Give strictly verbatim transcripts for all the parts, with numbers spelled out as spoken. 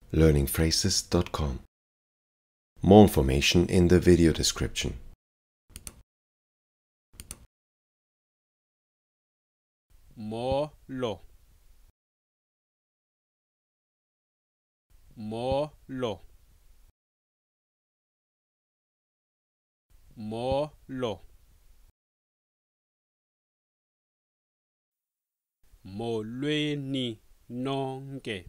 learning phrases dot com. More information in the video description. Molo, molo, molo, molweni nonke,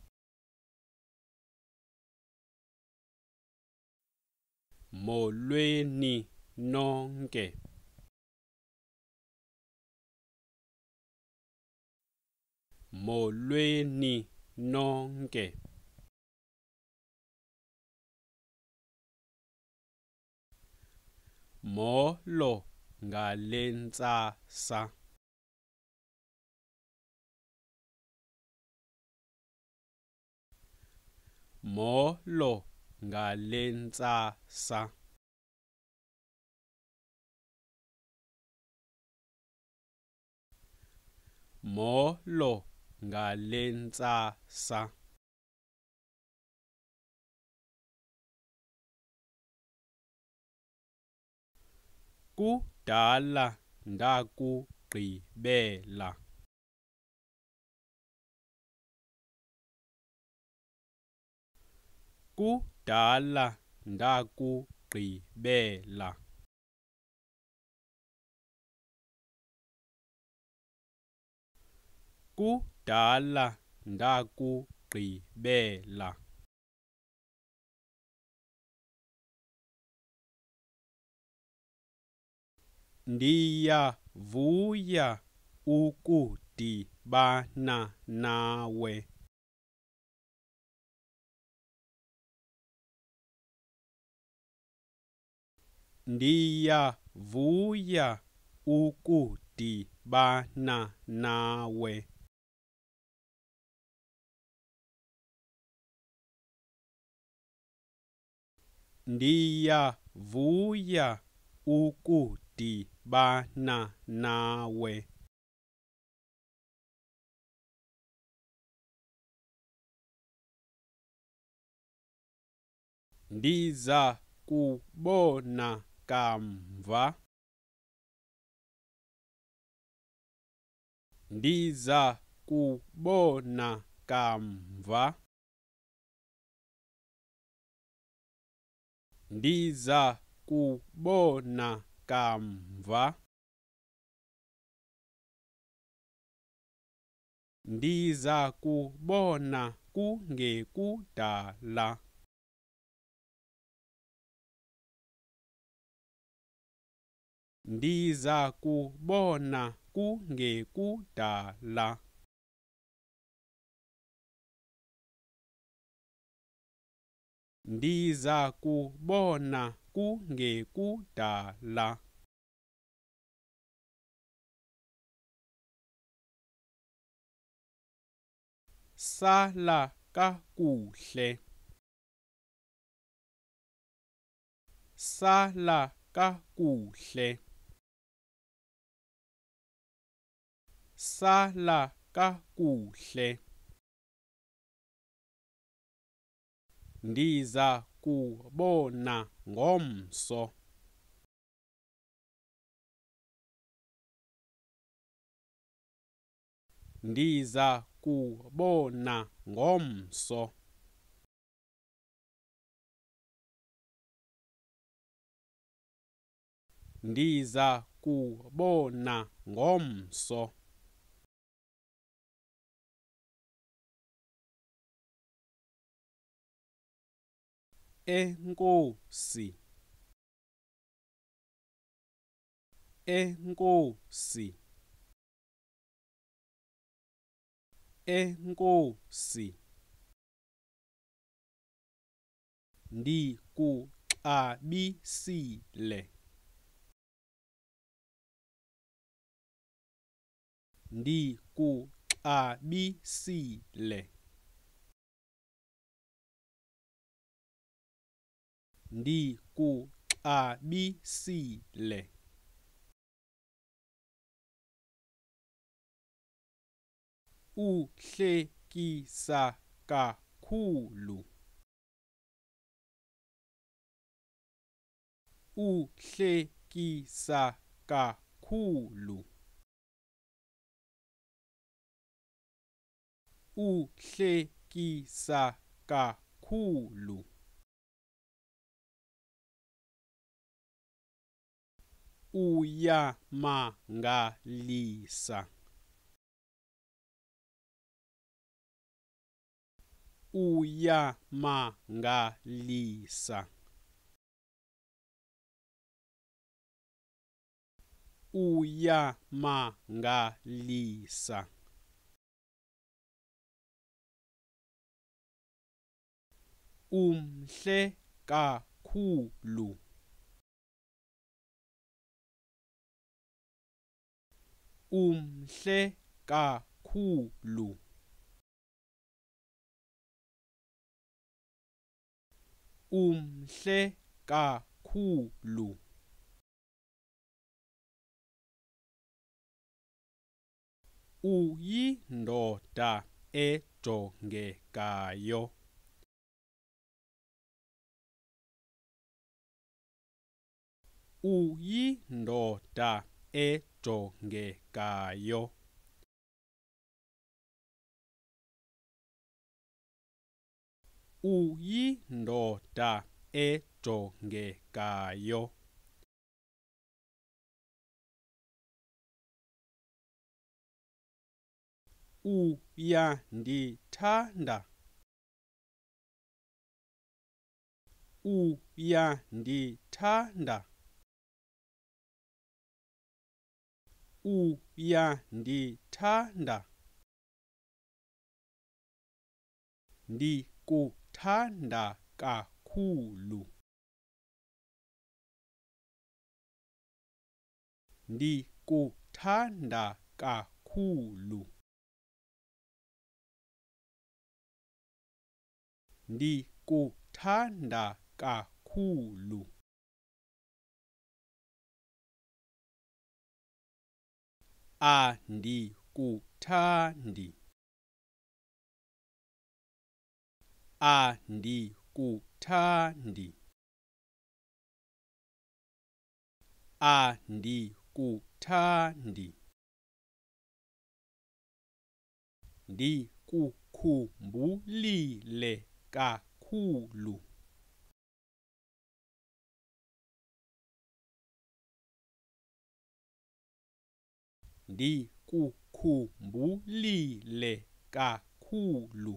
molweni nonke, molweni nonke, molo ngalentsasa, molo ngalentsasa, molo ngalentsasa, kudala ndakugqibela, kudala ndakugqibela, kudala ndakugqibela, ndiyavuya ukudibana nawe, ndiyavuya ukudibana nawe, ndiyavuya ukudibana nawe, ndiza kubona kamva, ndiza kubona kamva, ndiza kubona kamva, ndiza kubona kungekudala, ndiza kubona kungekudala, ndiza kubona kungekudala, sala kakuhle, sala kakuhle, sala kakuhle, ndiza kubona ngomso, ndiza kubona ngomso, ndiza kubona ngomso, enkosi, enkosi, enkosi, ndikuxabisile, ndikuxabisile, ndikuxabisile, uhlekisa kakhulu. kakhulu. Uhlekisa kakhulu. Uhlekisa kakhulu. Uyamangalisa. Uyamangalisa. Uyamangalisa. Umhle kakhulu. Umhle kakhulu. Umhle kakhulu. Uyindoda ejongekayo. Uyindoda ejongekayo. Uyindoda ejongekayo. Uyandithanda. Uyandithanda. Uyandithanda. Ndikuthanda kakhulu. Ndikuthanda kakhulu. Ndikuthanda kakhulu. Andikuthandi. Andikuthandi. Andikuthandi. Ndikukhumbulile kakhulu. Ndikukhumbulile kakhulu.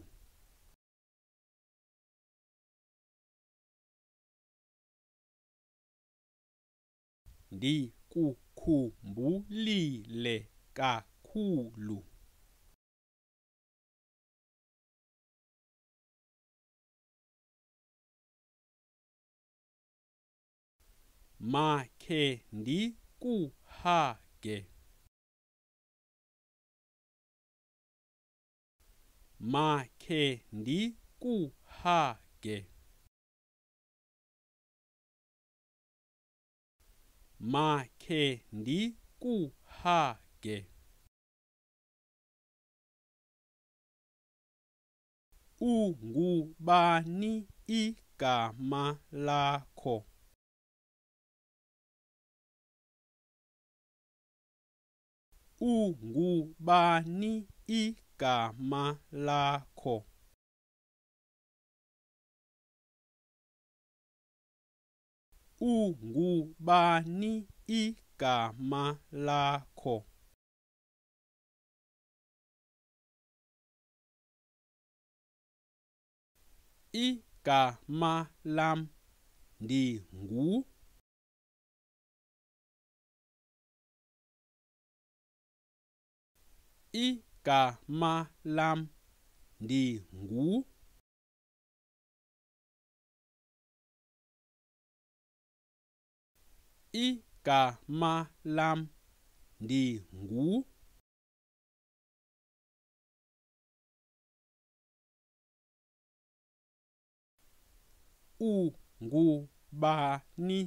Ndikukhumbulile kakhulu. Makhe ndikuhage. Makhe ndikuhage. Makhe ndikuhage. Ungubani igama lakho? Ungubani igama lakho? Ungubani igama lakho? Igama lam ndingu. Igama lam ndingu. Igama lam ndingu. Ungubani?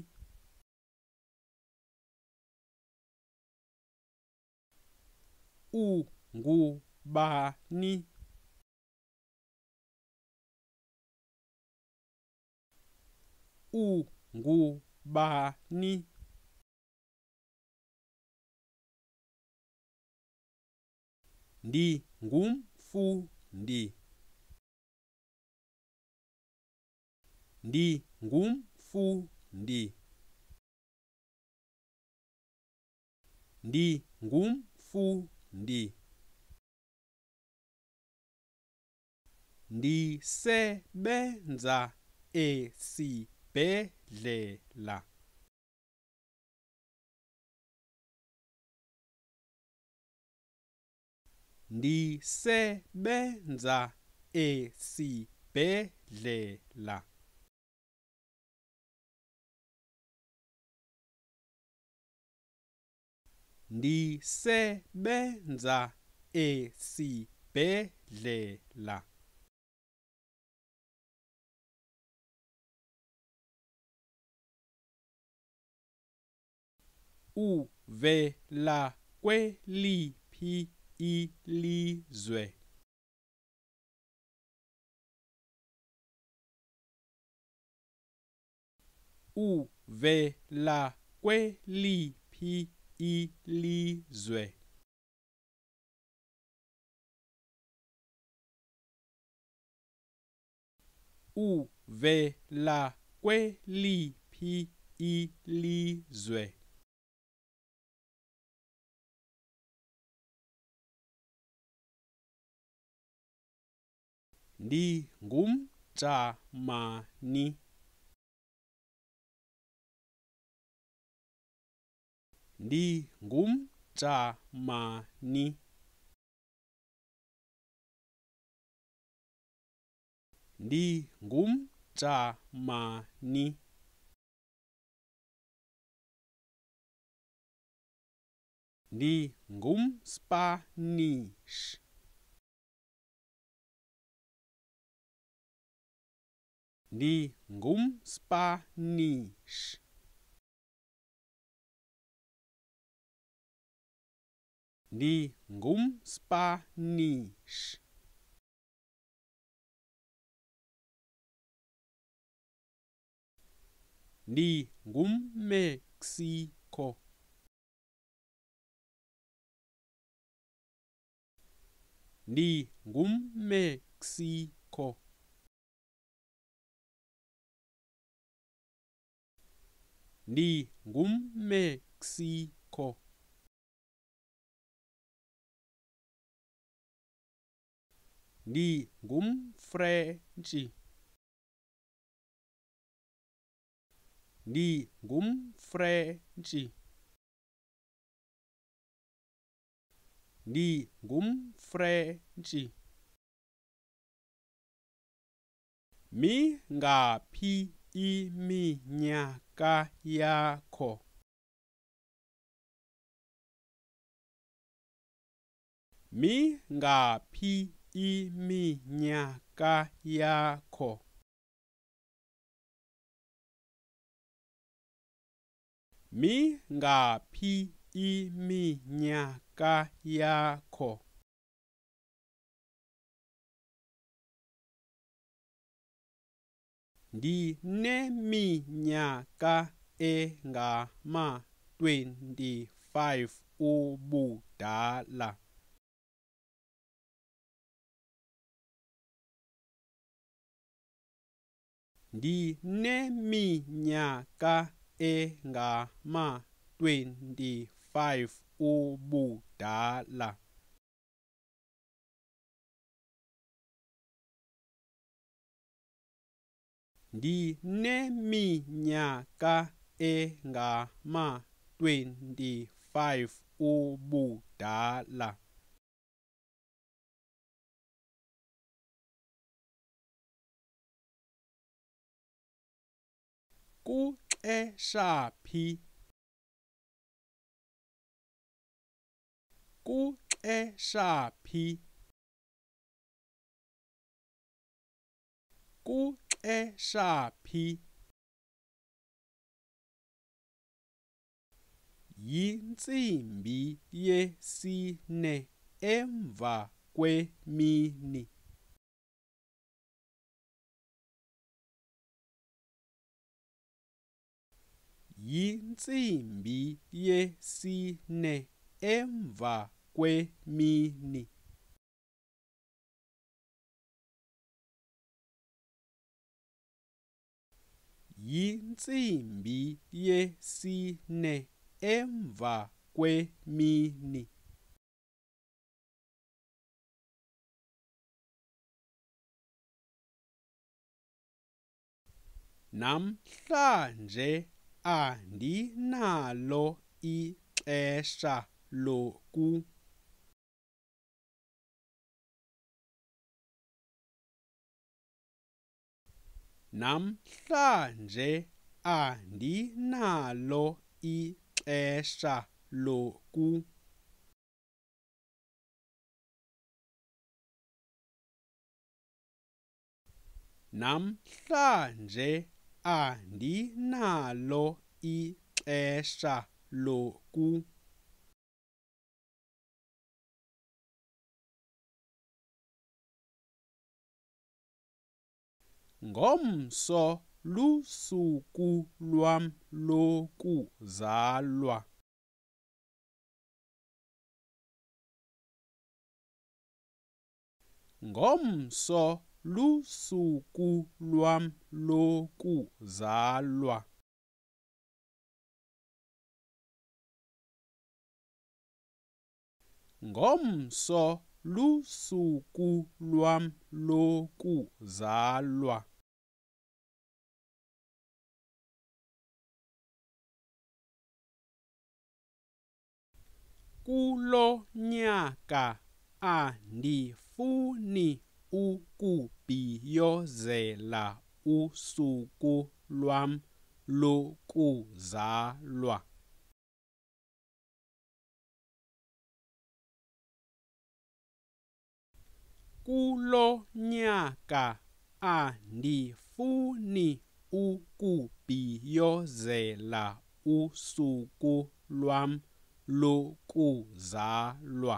Ungubani? ungubani? Ndingumfundi. Ndingumfundi. Ndingumfundi. Ndisebenza esibhedlela. Ndisebenza esibhedlela. Ndisebenza esibhedlela. Uvela kweliphi ilizwe? Uvela kweliphi ilizwe? Uvela kweliphi ilizwe? NdingumJamani. NdingumJamani. NdingumJamani. NdingumSpanish. NdingumSpanish. NdingumSpanish. NdingumMexico. NdingumMexico. NdingumMexico. NdingumFrentshi. NdingumFrentshi. NdingumFrentshi. Mingaphi iminyaka yakho? Mingaphi iminyaka yakho? Mingaphi iminyaka yakho? Ndineminyaka engama-twenty-five ubudala. Ndineminyaka engama-twenty-five ubudala. Ndineminyaka engama-twenty-five ubudala. Kuxesha phi? Kuxesha phi? Kuxesha phi? Yintsimbi yesine emva kwemini. Yintsimbi yesine emva kwemini. Yintsimbi yesine emva kwemini. Namhlanje andinalo ixesha loku. Namhlanje andinalo ixesha loku. Namhlanje andinalo ixesha loku. Ngomso lusuku lwam lokuzalwa. Ngomso lusuku lwam lokuzalwa. Ngomso lusuku lwam lokuzalwa. Kulo nyaka andifuni ukubhiyozela usuku lwam lokuzalwa. Kulo nyaka andifuni ukubhiyozela usuku lwam lokuzalwa.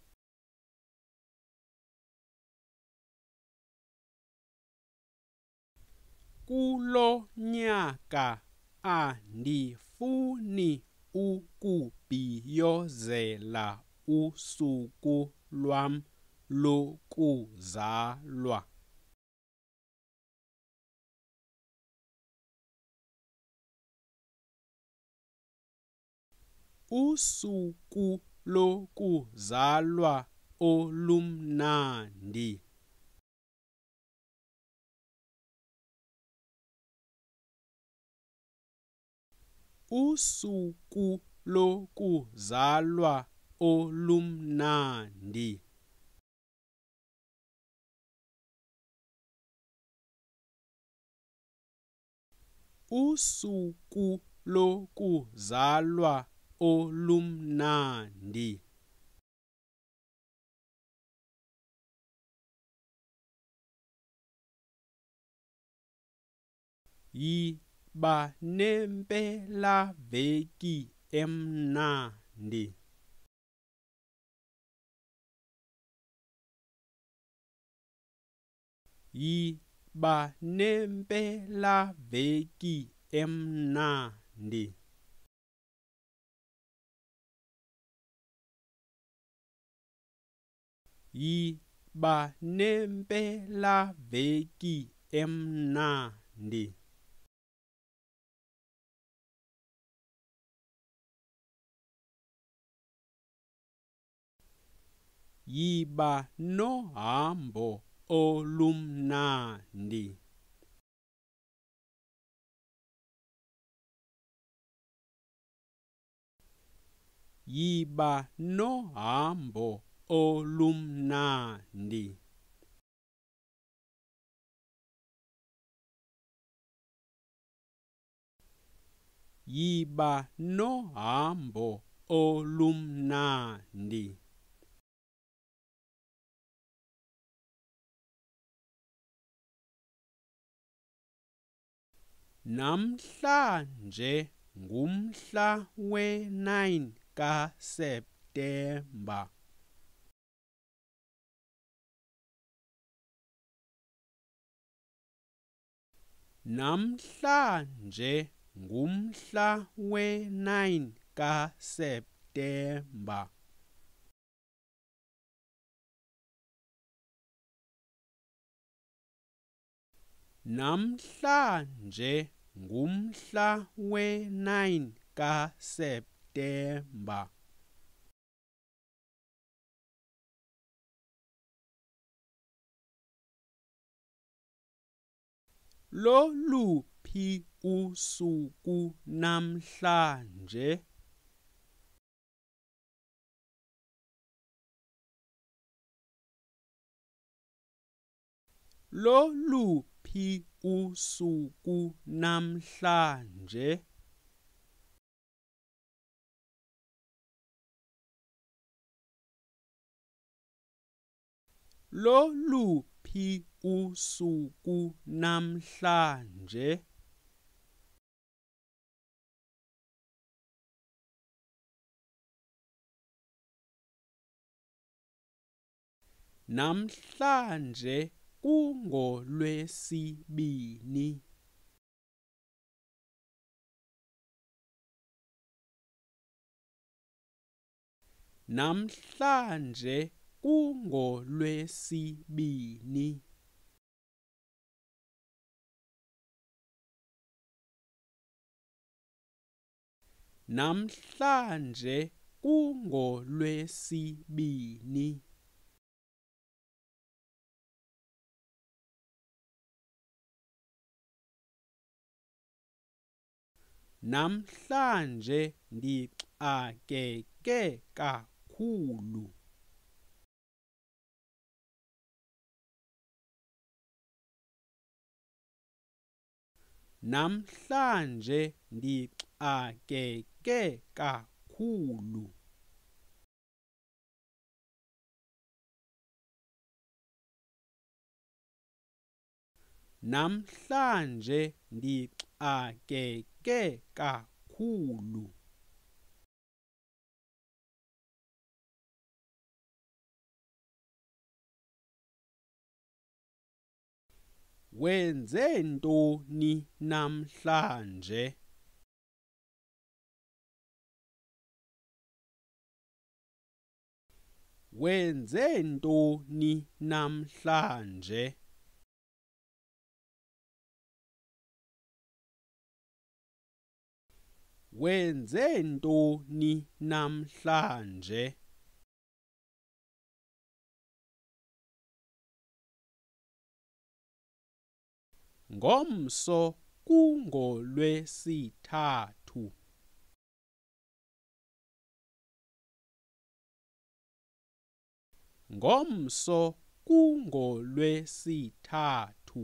Kulo nyaka andifuni ukubhiyozela usuku lwam lokuzalwa. Usuku lokuzalwa olumnandi. Usuku lokuzalwa olumnandi. Usuku lokuzalwa olumnandi. Yiba nempelaveki emnandi. Yiba nempelaveki emnandi. Yiba nempelaveki emnandi. Yiba nohambo olumnandi. Yiba nohambo olumnandi. Yiba nohambo olumnandi. Namhlanje ngumhla we-nine kaSeptemba. Namhlanje ngumhla we-nine kaSeptemba. Namhlanje ngumhla we-nine kaSeptemba. Loluphi usuku namhlanje? Loluphi usuku namhlanje? Loluphi usuku namhlanje? Namhlanje kungolwesibini. Namhlanje kungolwesibini. Namhlanje kungolwesibini. Namhlanje ndixakeke kakhulu. Namhlanje ndixakeke kakhulu. Namhlanje ndixakeke kakhulu. Wenze ntoni namhlanje? Wenze ntoni namhlanje? Wenze ntoni namhlanje? Ngomso kungolwesithathu. Ngomso kungolwesithathu.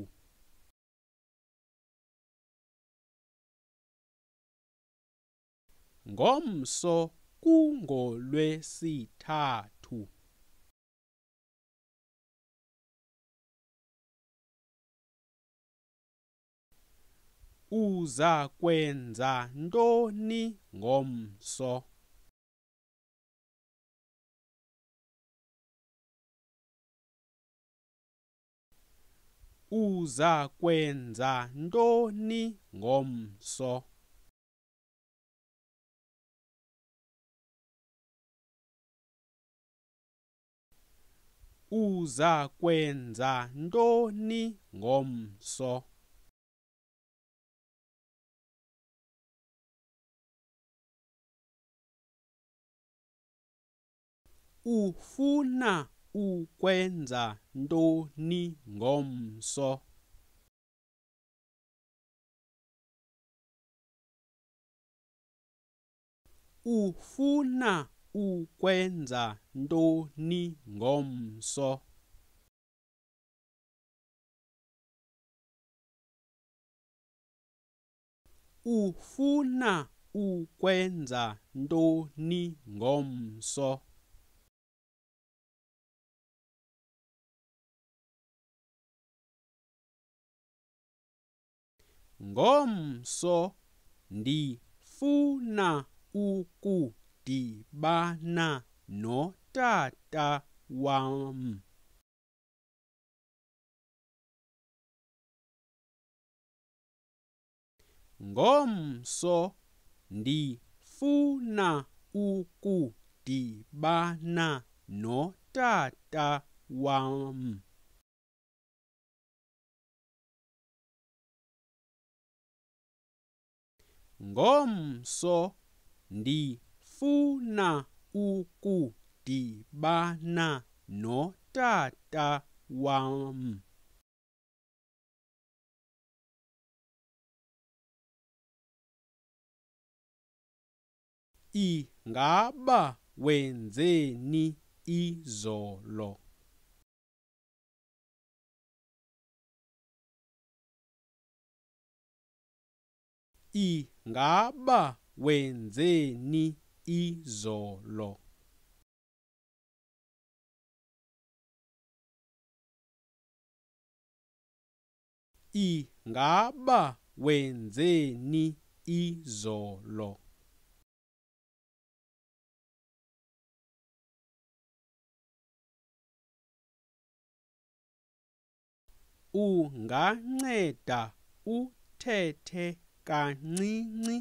Ngomso kungolwesithathu. Uza kwenza ntoni ngomso? Uza kwenza ntoni ngomso? Uza kwenza ntoni ngomso? Ufuna ukwenza ntoni ngomso? Ufuna ukwenza ntoni ngomso? Ufuna ukwenza ntoni ngomso? Ngomso ndifuna ukudibana notata wam. Ngomso ndifuna ukudibana notata wam. Ngomso ndifuna ukudibana notata wam. Ingaba wenzeni izolo? Ingaba wenzeni izolo? Ingaba wenzeni izolo? Unganceda uthethe kancinci?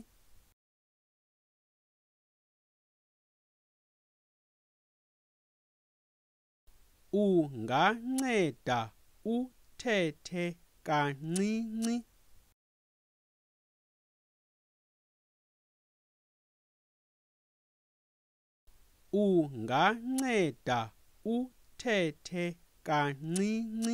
Unganceda uthethe kancinci? Unganceda uthethe kancinci?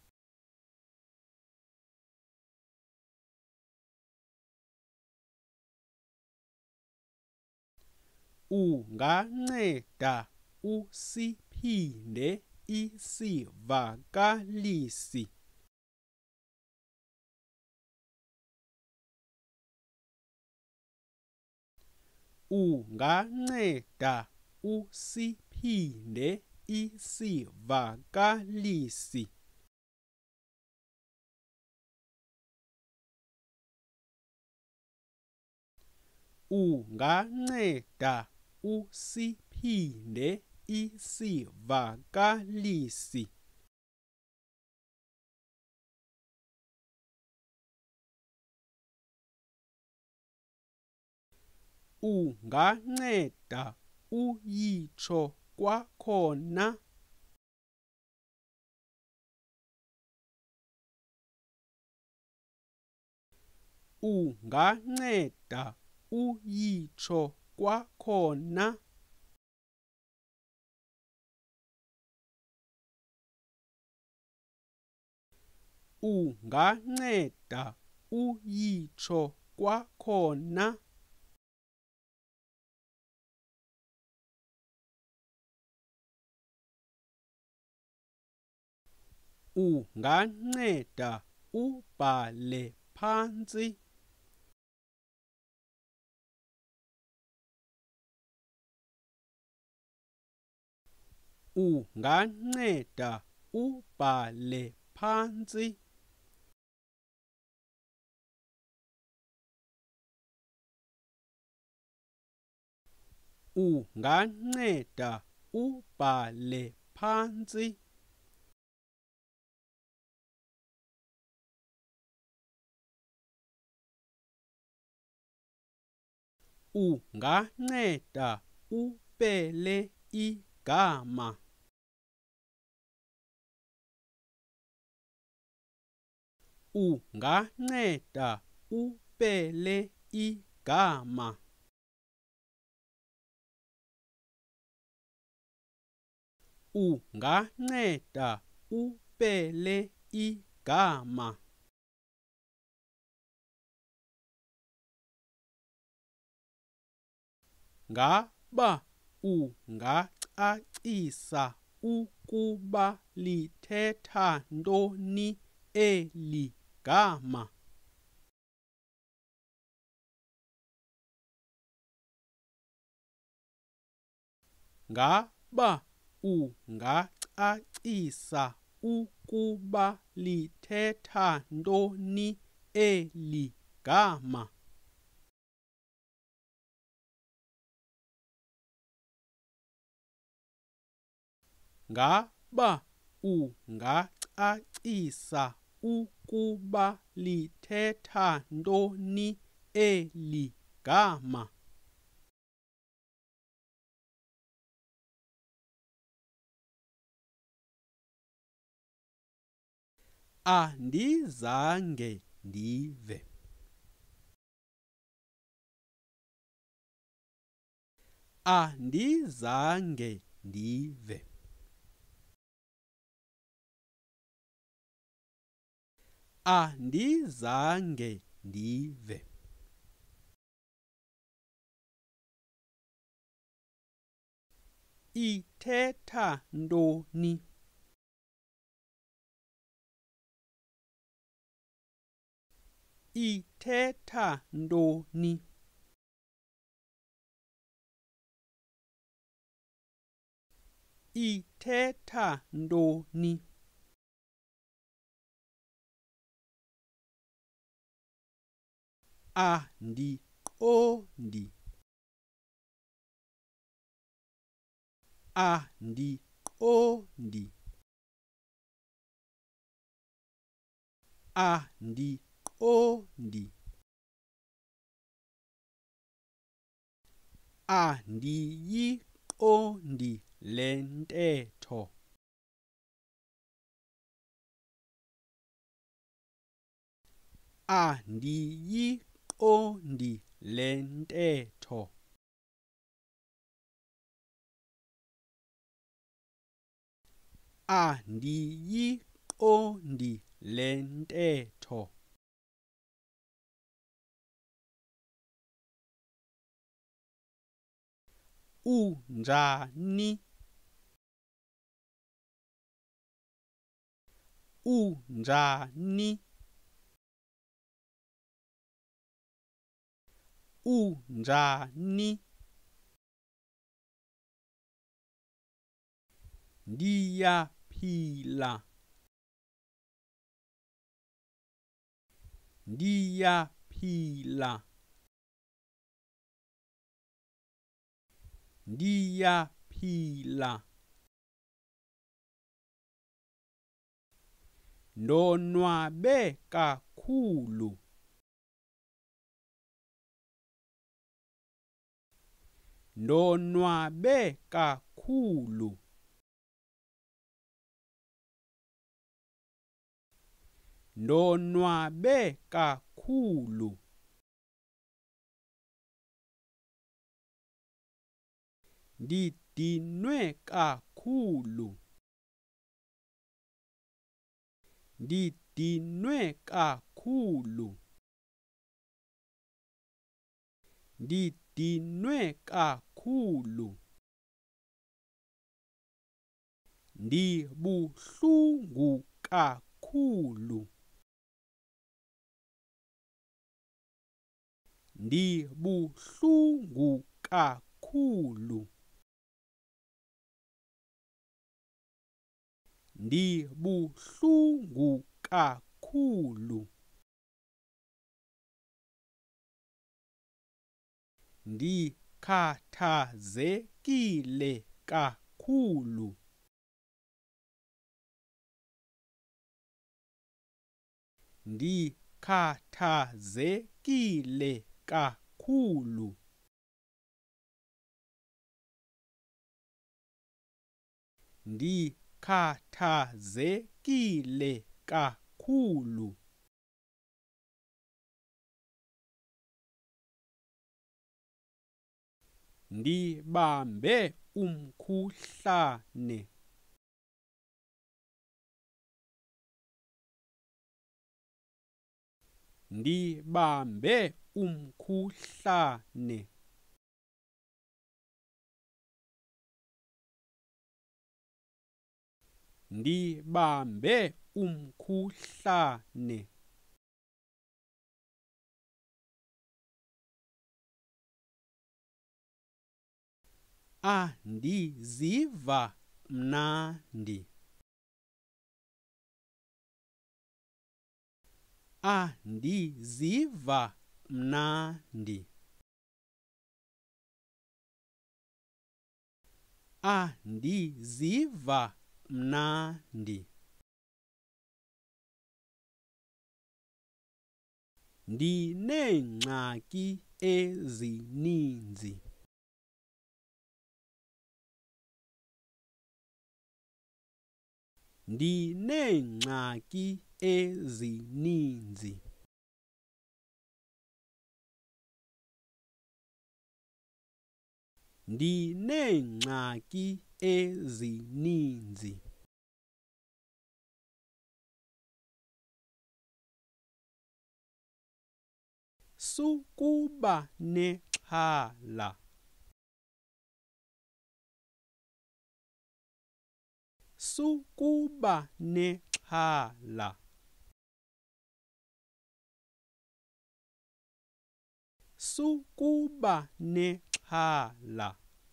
Unganceda usiphinde isivakalisi? Unganceda usiphinde isivakalisi? Unganceda usiphinde isivakalisi? Unganceda uyitsho kwakhona? Unganceda uyitsho kwakhona? Unganceda uyitsho kwakhona? Unganceda ubhale phantsi? Unganceda ubhale phantsi? Unganceda ubhale phantsi? Unganceda upele igama? Unganceda upele igama? Unganceda upele igama? Ngaba ungacacisa ukuba lithetha ntoni eli gama? Ngaba ungacacisa ukuba lithetha ntoni eli gama? Ngaba ungacacisa ukuba lithetha ntoni eli gama. Andizange ndive. Andizange ndive. Andizange ndive. Ithetha ntoni? Ithetha ntoni? Ithetha ntoni? Andiqondi. Andiqondi. Andiqondi. Andiyiqondi le ntetho. Andiyiqondi le ntetho. Andiyiqondi le ntetho. Unjani? Unjani? Unjani? Ndiyaphila. Ndiyaphila. Ndiyaphila. Ndonwabe kakhulu. Ndonwabe kakhulu. Ndonwabe kakhulu. Ndidinwe kakhulu. Ndidinwe kakhulu. Ndidinwe kakhulu. Ndibuhlungu kakhulu. Ndibuhlungu kakhulu. Ndibuhlungu kakhulu. Ndikhathazekile kakhulu. Ndikhathazekile kakhulu. Ndikhathazekile kakhulu. Ndibambe umkhuhlane. Ndibambe umkhuhlane. Ndibambe umkhuhlane. Andiziva mnandi. Andiziva mnandi. Andiziva mnandi. Ndineengxaki ezininzi. Ndineengxaki ezininzi. Ndineengxaki ezininzi. Sukuba nexhala. Sukuba nexhala. Sukuba nexhala.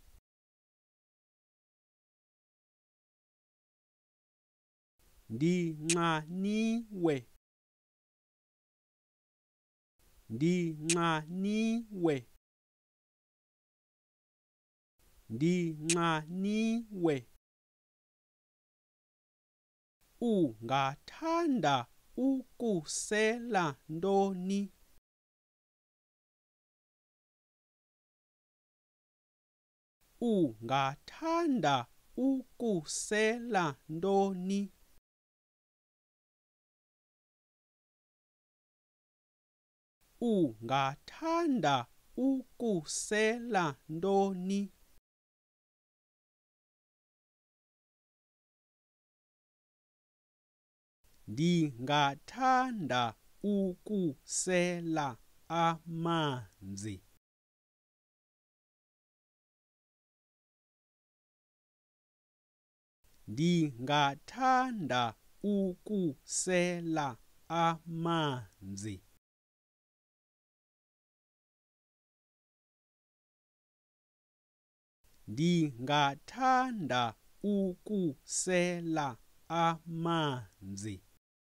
Ndinxaniwe. Ndinxaniwe. Ndinxaniwe. Ungathanda ukusela ntoni? Ungathanda ukusela ntoni? Ungathanda ukusela ntoni? Ndingathanda ukusela amanzi. Ndingathanda ukusela amanzi. Ndingathanda ukusela amanzi.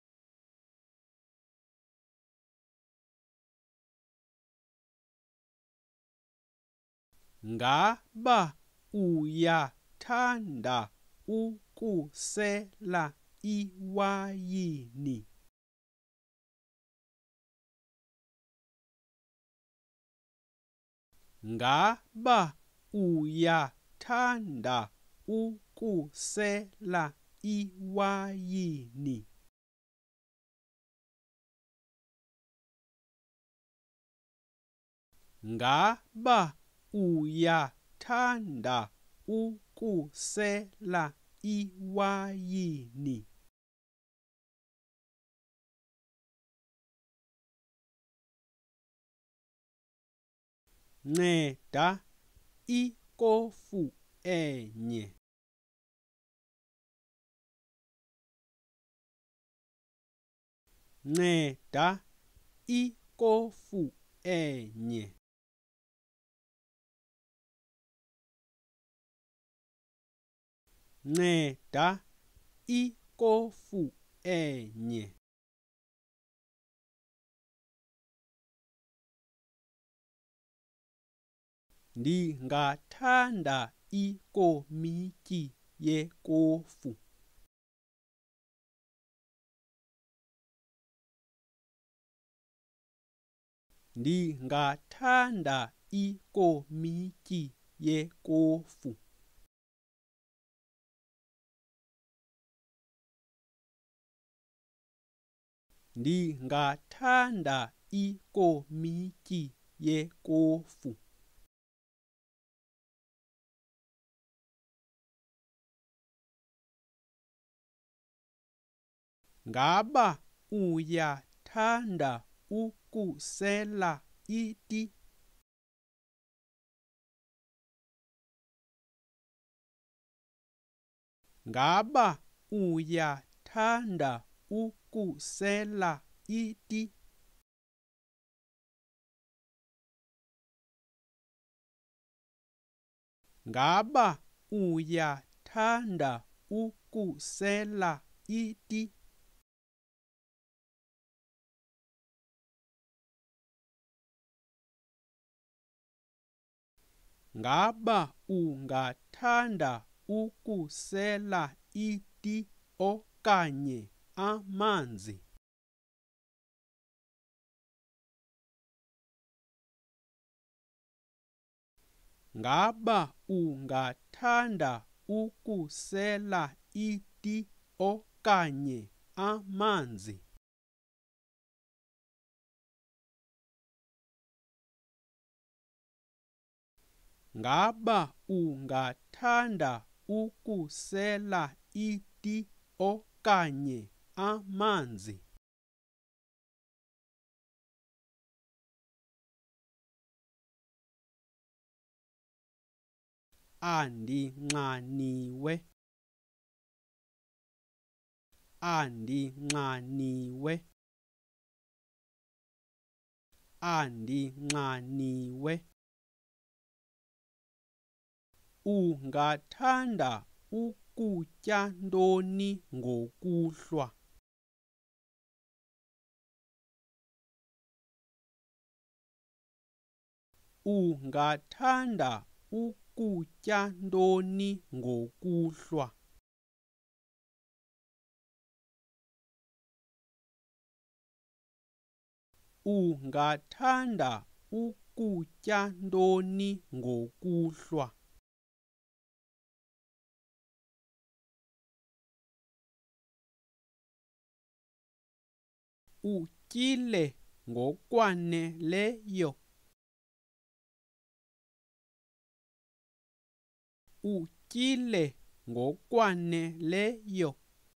Ngaba uyathanda ukusela iwayini? Ngaba uyathanda ukusela iwayini? Ngaba uyathanda ukusela iwayini? Nceda ikofu enye. Nceda ikofu enye. Nceda ikofu enye. Ndingathanda ikomityi yekofu. Ndingathanda ikomityi yekofu. Ndingathanda ikomityi yekofu. Ngaba uyathanda ukusela iti? Ngaba uyathanda ukusela iti? Ngaba uyathanda ukusela iti? Ngaba ungathanda ukusela iti okanye amanzi? Ngaba ungathanda ukusela iti okanye amanzi? Ngaba ungathanda ukusela iti okanye amanzi? Andinxaniwe. Andinxaniwe. Andinxaniwe. Ungathanda ukutya ntoni ngokuhlwa? Ungathanda ukutya ntoni ngokuhlwa? Ungathanda ukutya ntoni ngokuhlwa? Utyile ngokwaneleyo? Utyile ngokwaneleyo?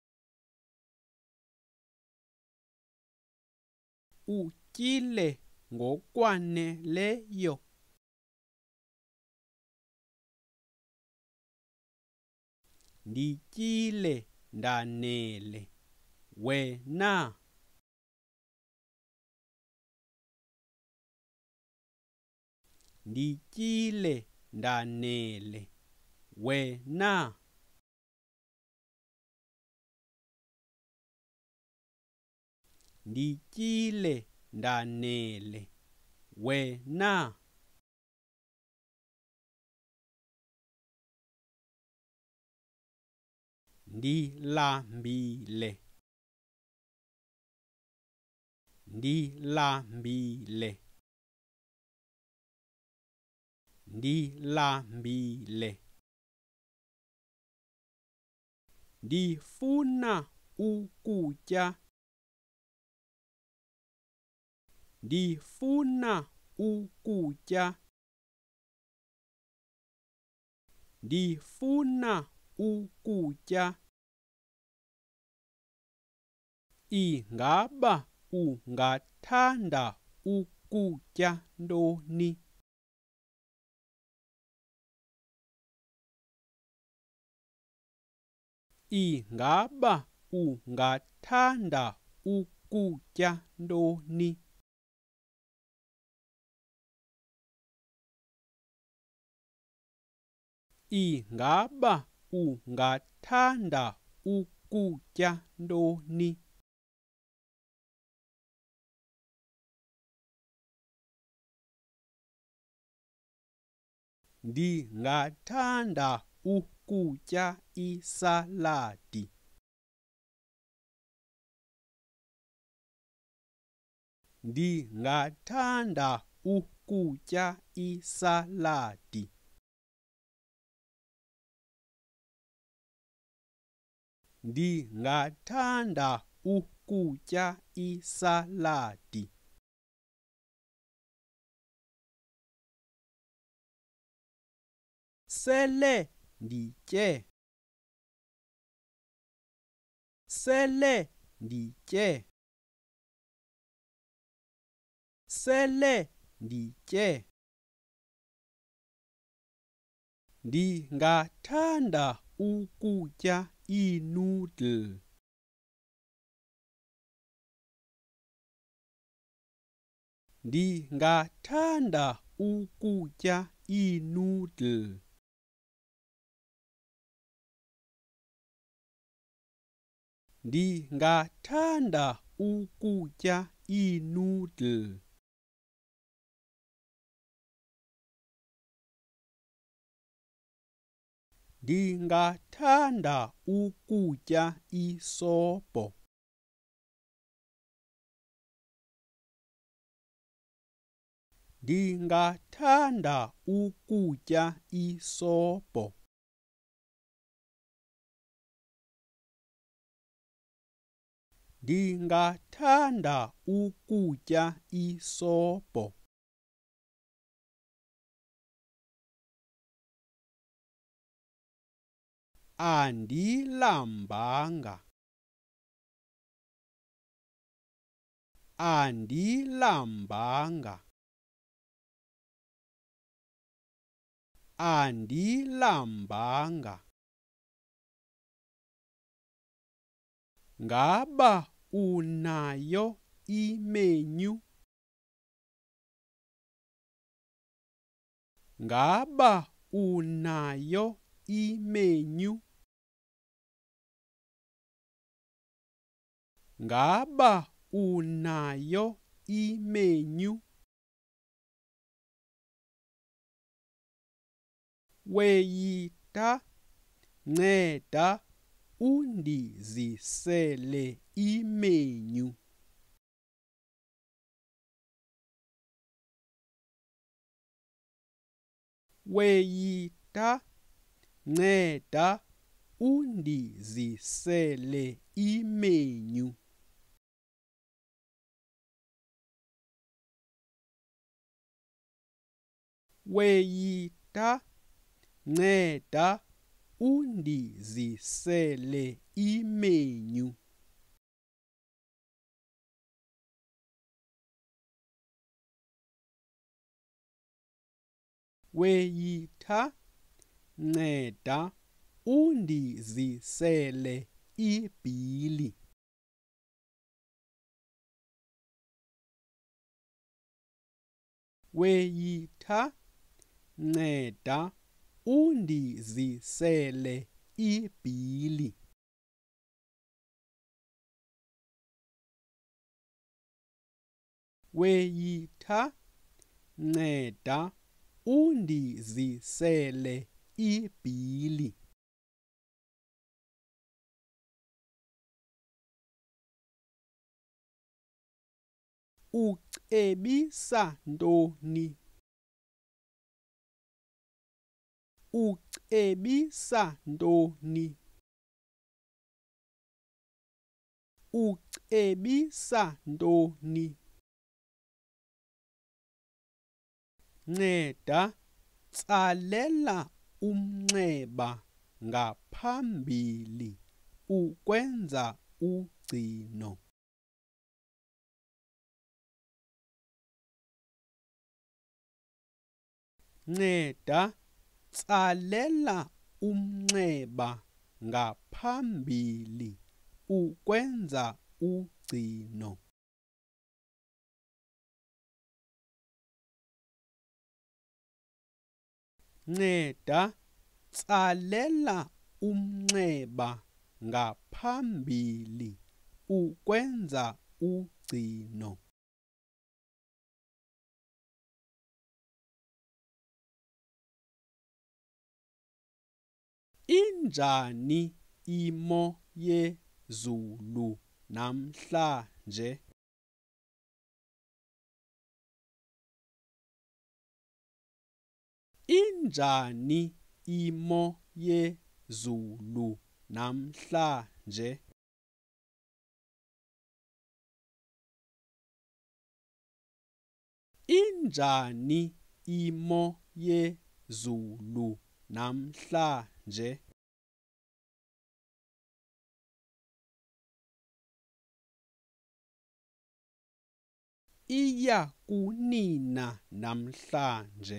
Utyile ngokwaneleyo? Ndityile ndanele. Wena? Ndityile ndanele. Wena? Ndityile ndanele. Wena? Ndilambile. Ndilambile. Ndilambile. Ndifuna ukutya. Ndifuna ukutya. Ndifuna ukutya. Ingaba ungathanda ukutya ntoni? Ingaba ungathanda ukutya ntoni? Ingaba ungathanda ukutya ntoni? Ndingathanda ukutya isaladi. Ndingathanda ukutya isaladi. Ndingathanda ukutya isaladi. Sele nditye. Sele nditye. Sele nditye. Ndingathanda ukutya iinudle. Ndingathanda ukutya iinudle. Ndingathanda ukutya iinudle. Ndingathanda ukutya isobho. Ndingathanda ukutya isobho. Ndingathanda ukutya isobho. Andilambanga. Andilambanga. Andilambanga. Ngaba unayo imenyu? Ngaba unayo imenyu? Ngaba unayo imenyu? Weyita, nceda undizisele imenyu. Weyita, nceda undizisele imenyu. Weyita, nceda undizisele imenyu. Weyita, nceda undizisele ibhili. Weyita, nceda undizisele ibhili. Weyita, nceda undizisele ibhili. Ucebisa ntoni? Ucebisa ntoni? Ucebisa ntoni? Nceda tsalela umnxeba ngaphambili ukwenza ugcino. Nceda tsalela umnxeba ngaphambili ukwenza ugcino. Nceda tsalela umnxeba ngaphambili ukwenza ugcino. Injani imo yezulu namhlanje? Injani imo yezulu namhlanje? Injani imo yezulu namhlanje? Iya kunina namhlanje.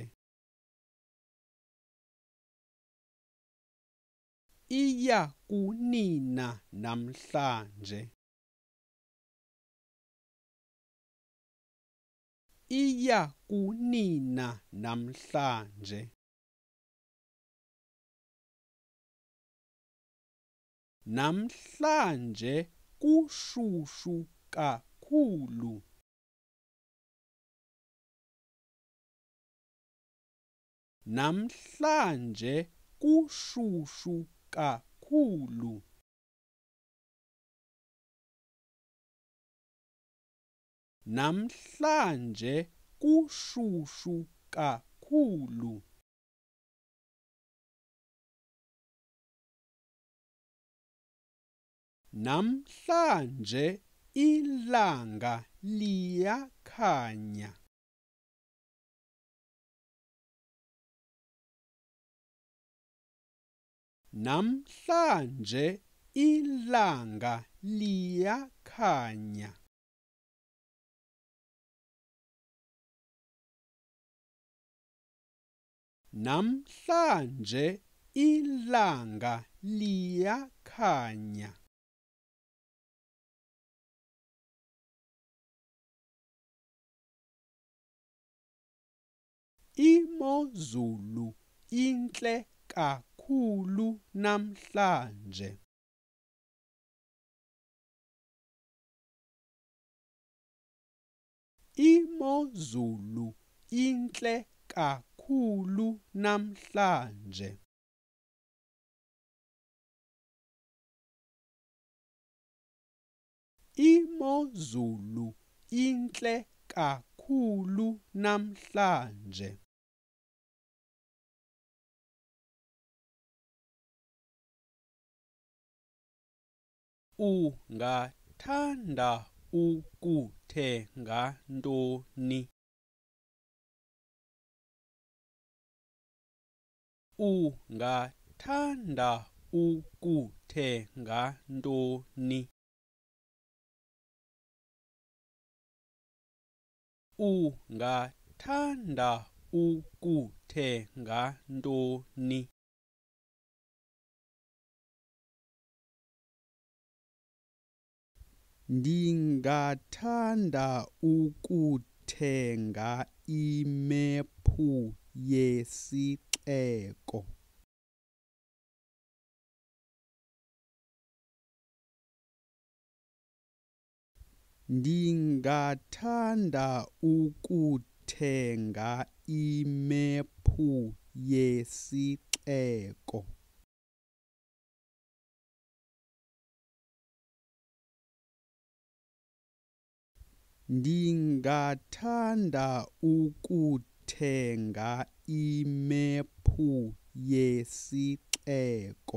Iya kunina namhlanje. Iya kunina namhlanje. Namhlanje kushushu kakhulu. Namhlanje kushushu kakhulu. Namhlanje kushushu kakhulu. Namhlanje ilanga liyakhanya. Namhlanje ilanga liyakhanya. Namhlanje ilanga liyakhanya. Imozulu inhle kakhulu namhlanje. Imozulu inhle kakhulu namhlanje. Imozulu inhle kakhulu namhlanje. Ungathanda ukuthenga ntoni? Ungathanda ukuthenga ntoni? Ungathanda ukuthenga ntoni? Ndingathanda ukuthenga imephu yesixeko. Ndingathanda ukuthenga imephu yesixeko. Ndingathanda ukuthenga imephu yesixeko.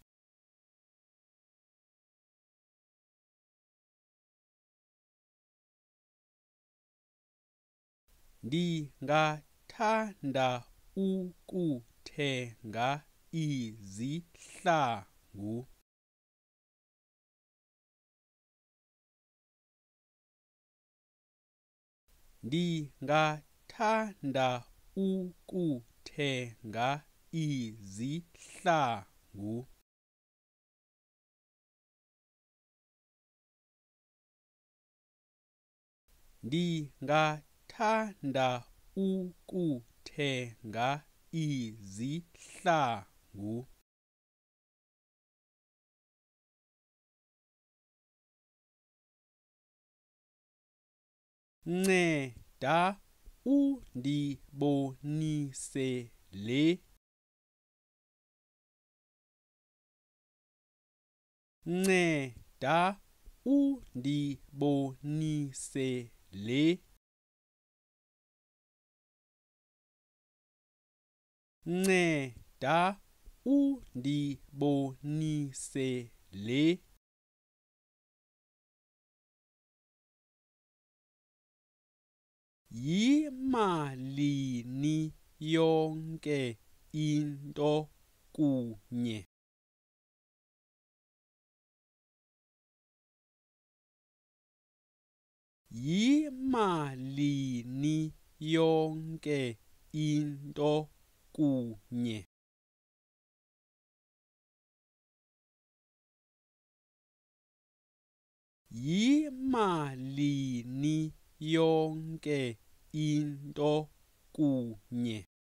Ndingathanda ukuthenga izihlangu. Ndingathanda ukuthenga izihlangu. Ndingathanda ukuthenga izihlangu. Nceda undibonise le. Nceda undibonise le. Nceda undibonise le. Yimalini yonke into kunye? Yimalini yonke into kunye? Yimalini yonke into kunye?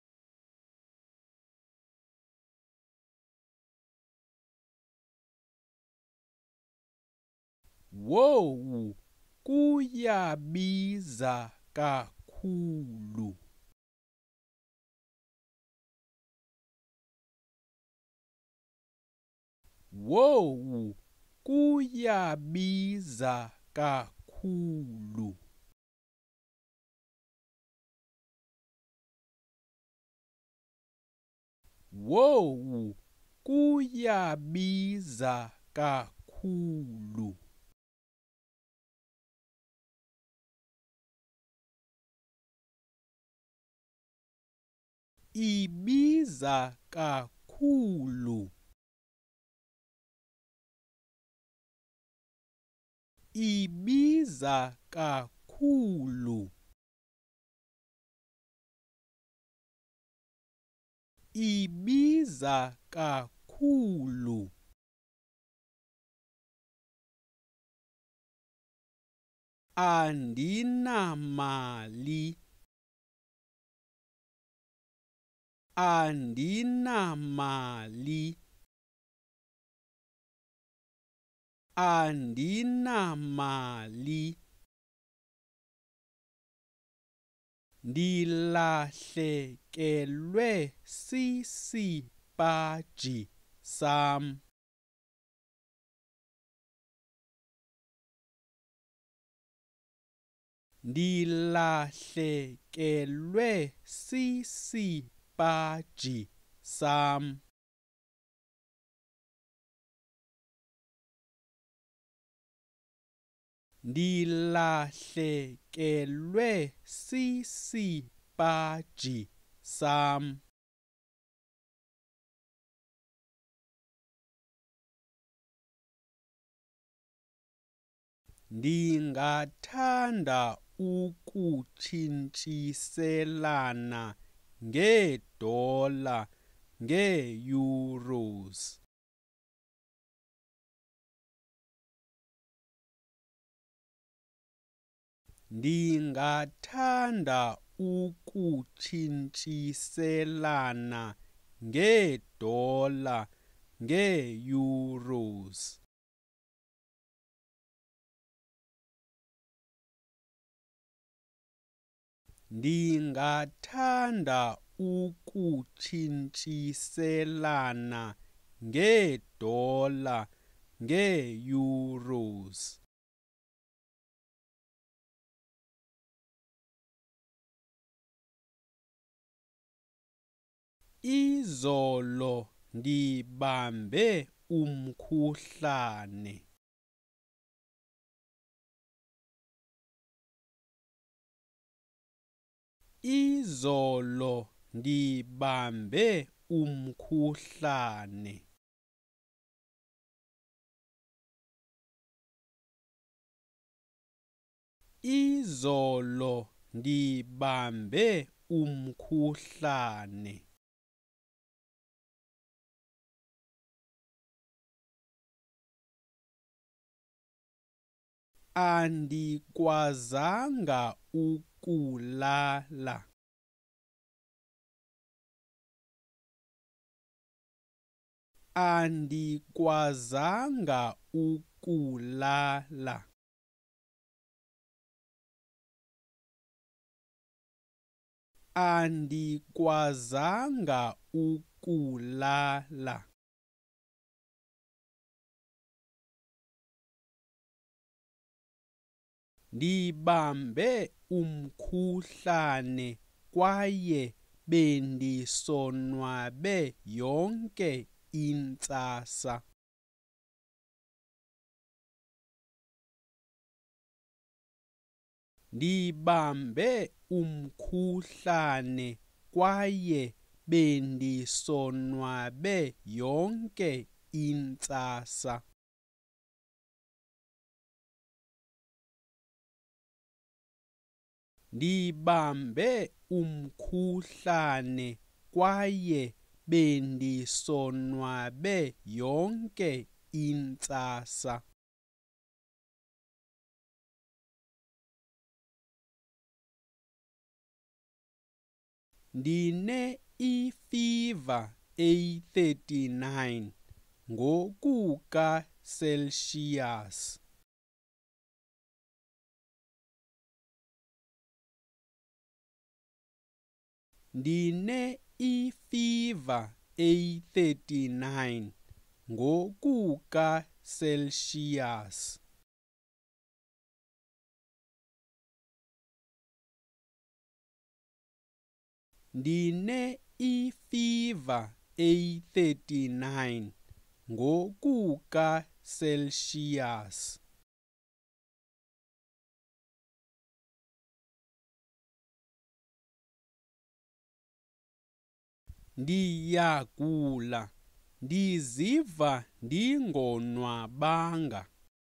Wowu, kuyabiza kakhulu. Wowu, kuyabiza kakhulu. Wow, kuyabiza kakhulu. Ibiza kakhulu. Ibiza kakhulu. Ibiza kakhulu. Andinamali. Andinamali. Andinamali. Ndilahlekelwe sisipaji sam. Ndilahlekelwe sisipaji sam. Ndilahlekelwe sisipaji sam. Ndingathanda ukutshintshiselana ngeedola ngee-euros. Ndingathanda ukutshintshiselana ngeedola ngee-euros. Ndingathanda ukutshintshiselana ngeedola ngee-euros. Izolo ndibambe umkhuhlane. Izolo ndibambe umkhuhlane. Izolo ndibambe umkhuhlane. Andikwazanga ukulala. Andikwazanga ukulala. Andikwazanga ukulala. Ndibambe umkhuhlane kwaye bendisonwabe yonke intsasa. Ndibambe umkhuhlane kwaye bendisonwabe yonke intsasa. Ndibambe umkhuhlane kwaye bendisonwabe yonke intsasa. Ndine ifiva eyi-thirty-nine ngokuka Celsius. Ndine ifiva eyi-thirty-nine ngokuka Celsius. Ndine ifiva A thirty-nine ngokuka-Celsius. Ndiyagula, ndiziva ndingonwabanga.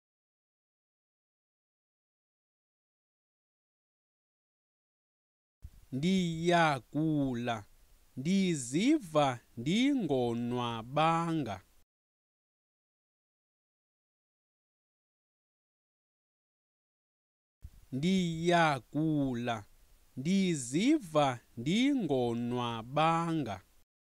Ndiyagula, ndiziva ndingonwabanga. Ndiyagula, ndiziva ndingonwabanga.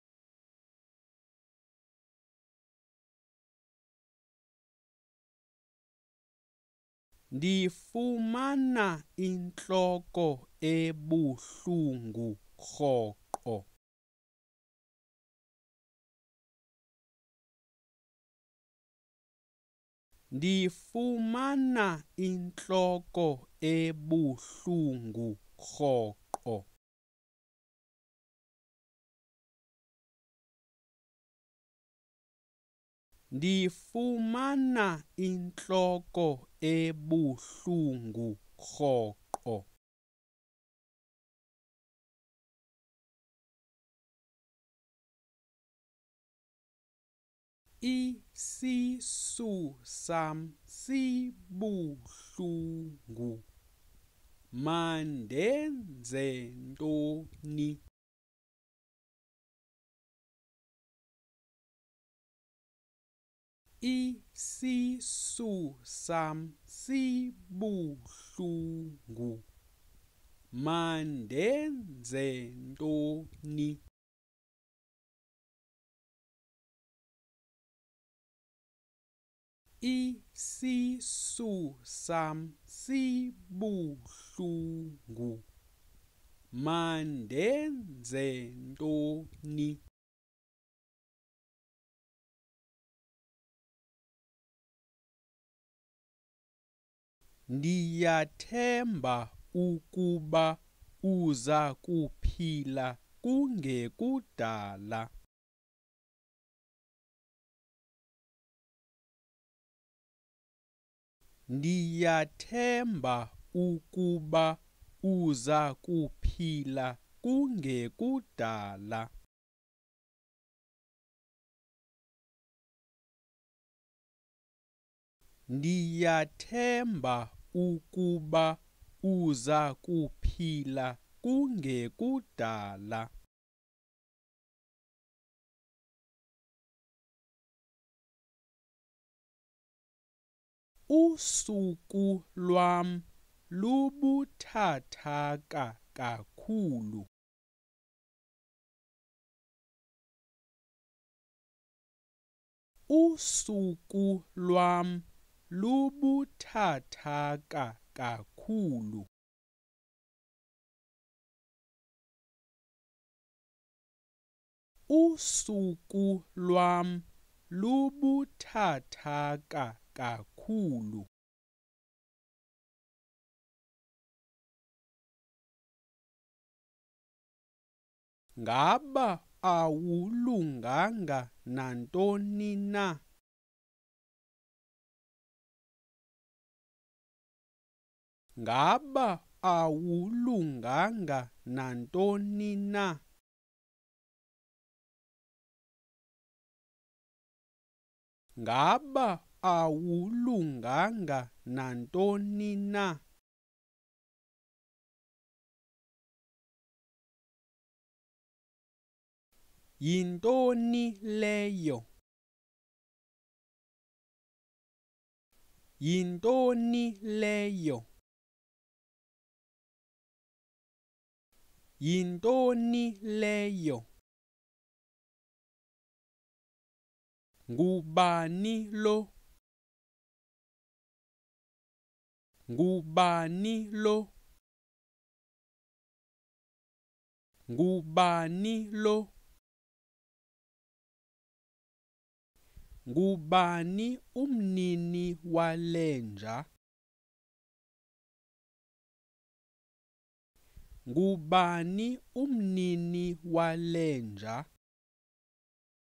Ndifumana intloko ebuhlungu rhoqo. Ndifumana intloko ebuhlungu rhoqo. Ndifumana intloko ebuhlungu rhoqo. Isisu sam sibuhlungu. Mandenze ntoni? Isisu sam sibuhlungu. Mandenze ntoni? Isisu sam sibuhlungu. Mandenze ntoni? Ndiyathemba ukuba uza kuphila kungekudala. Ndiyathemba ukuba uza kuphila kungekudala. Ndiyathemba ukuba uza kuphila kungekudala. Usuku lwam lubuthathaka kakhulu. Usuku lwam lubuthathaka kakhulu. Usuku lwam lubuthathaka kakhulu. Ngaba awulunganga nantoni na? Ngaba awulunganga nantoni na? Ngaba awulunganga nantoni na? Yintoni leyo? Yintoni leyo? Yintoni leyo? Ngubani lo? Ngubani lo? Ngubani lo? Ngubani umnini wale nja? Ngubani umnini wale nja?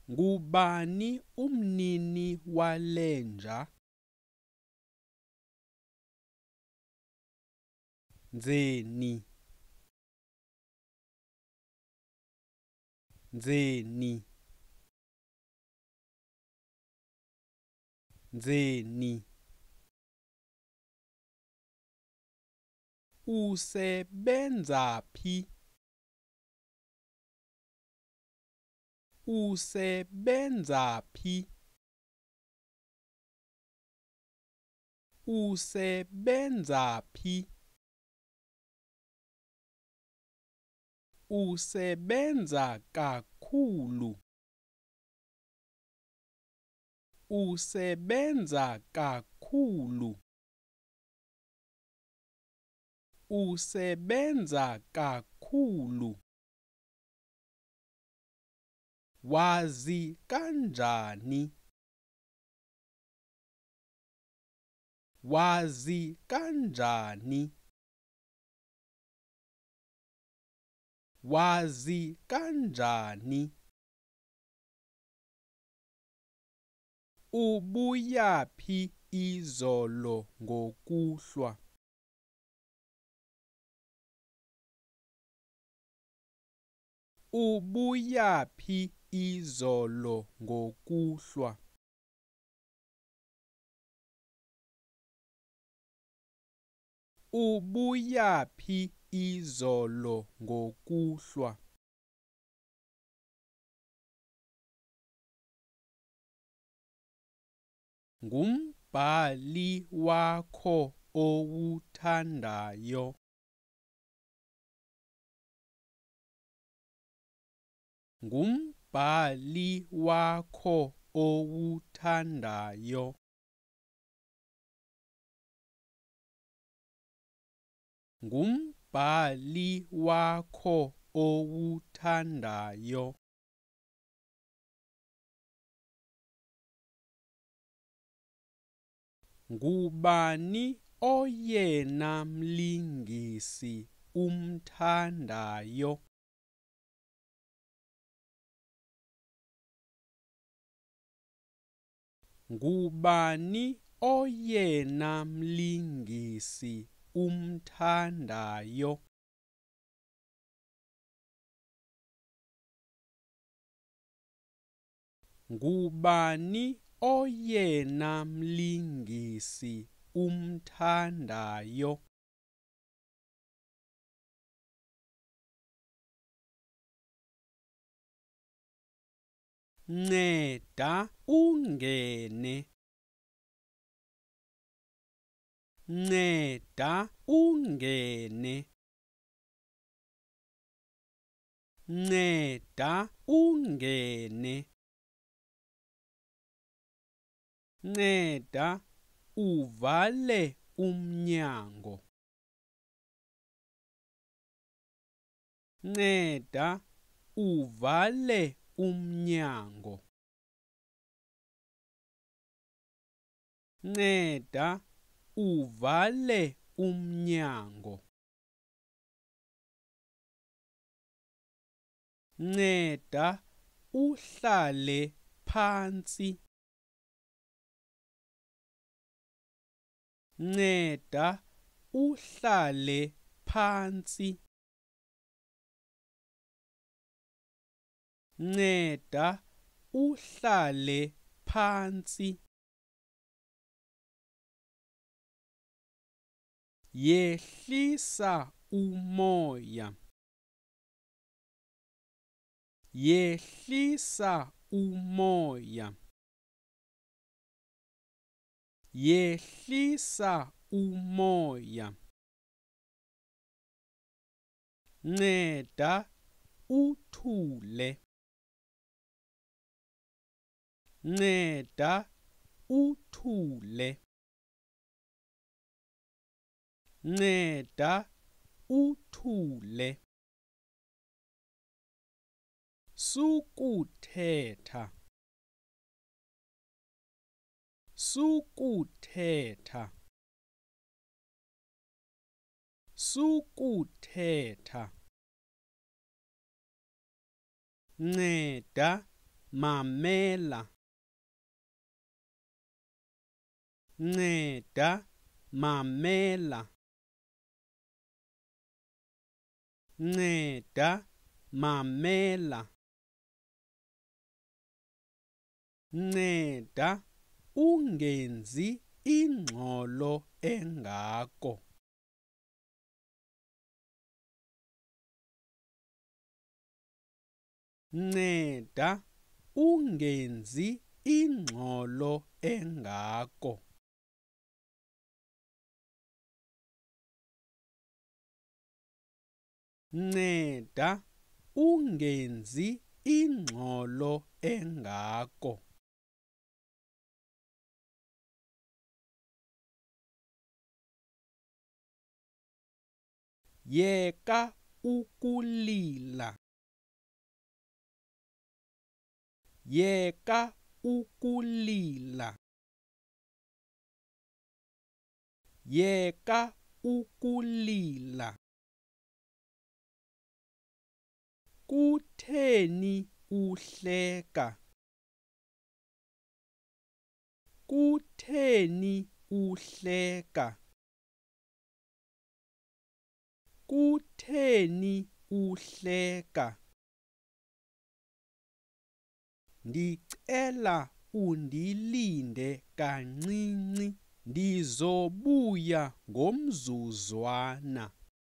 Ngubani umnini wale nja? Ndzeni. Ndzeni. Ndzeni. Usebenza phi? Usebenza phi? Usebenza phi? Usebenza kakhulu. Usebenza kakhulu. Usebenza kakhulu. Wazi kanjani? Wazi kanjani? Wazi kanjani? Ubuyaphi izolo ngokuhlwa? Ubuyaphi izolo ngokuhlwa? Ubuyaphi izolo ngokuhlwa? Ngumbhali wakho owuthandayo? Ngumbhali wakho owuthandayo? Ngumbhali wakho owuthandayo? Ngubani oyena mlingisi umthandayo? Ngubani oyena mlingisi umthandayo? Ngubani oyena mlingisi umthandayo? Nceda ungene. Nceda ungene. Nceda ungene. Nceda uvale umnyango. Nceda uvale umnyango. Nceda uvale umnyango. Nceda uhlale phantsi. Nceda uhlale phantsi. Nceda uhlale phantsi. Yehlisa umoya. Yehlisa umoya. Yehlisa umoya. Nceda uthule. Nceda uthule. Nceda uthule. Sukuthetha. Sukuthetha. Sukuthetha. Nceda mamela, nceda mamela, nceda mamela, nceda ungenzi ingxolo engako, nceda ungenzi ingxolo engako, nceda ungenzi ingxolo engako. Yeka ukulila, yeka ukulila, yeka ukulila. Kutheni uhleka? Kutheni uhleka? Kutheni uhleka? Ndicela undilinde kancinci, ndizobuya ngomzuzwana.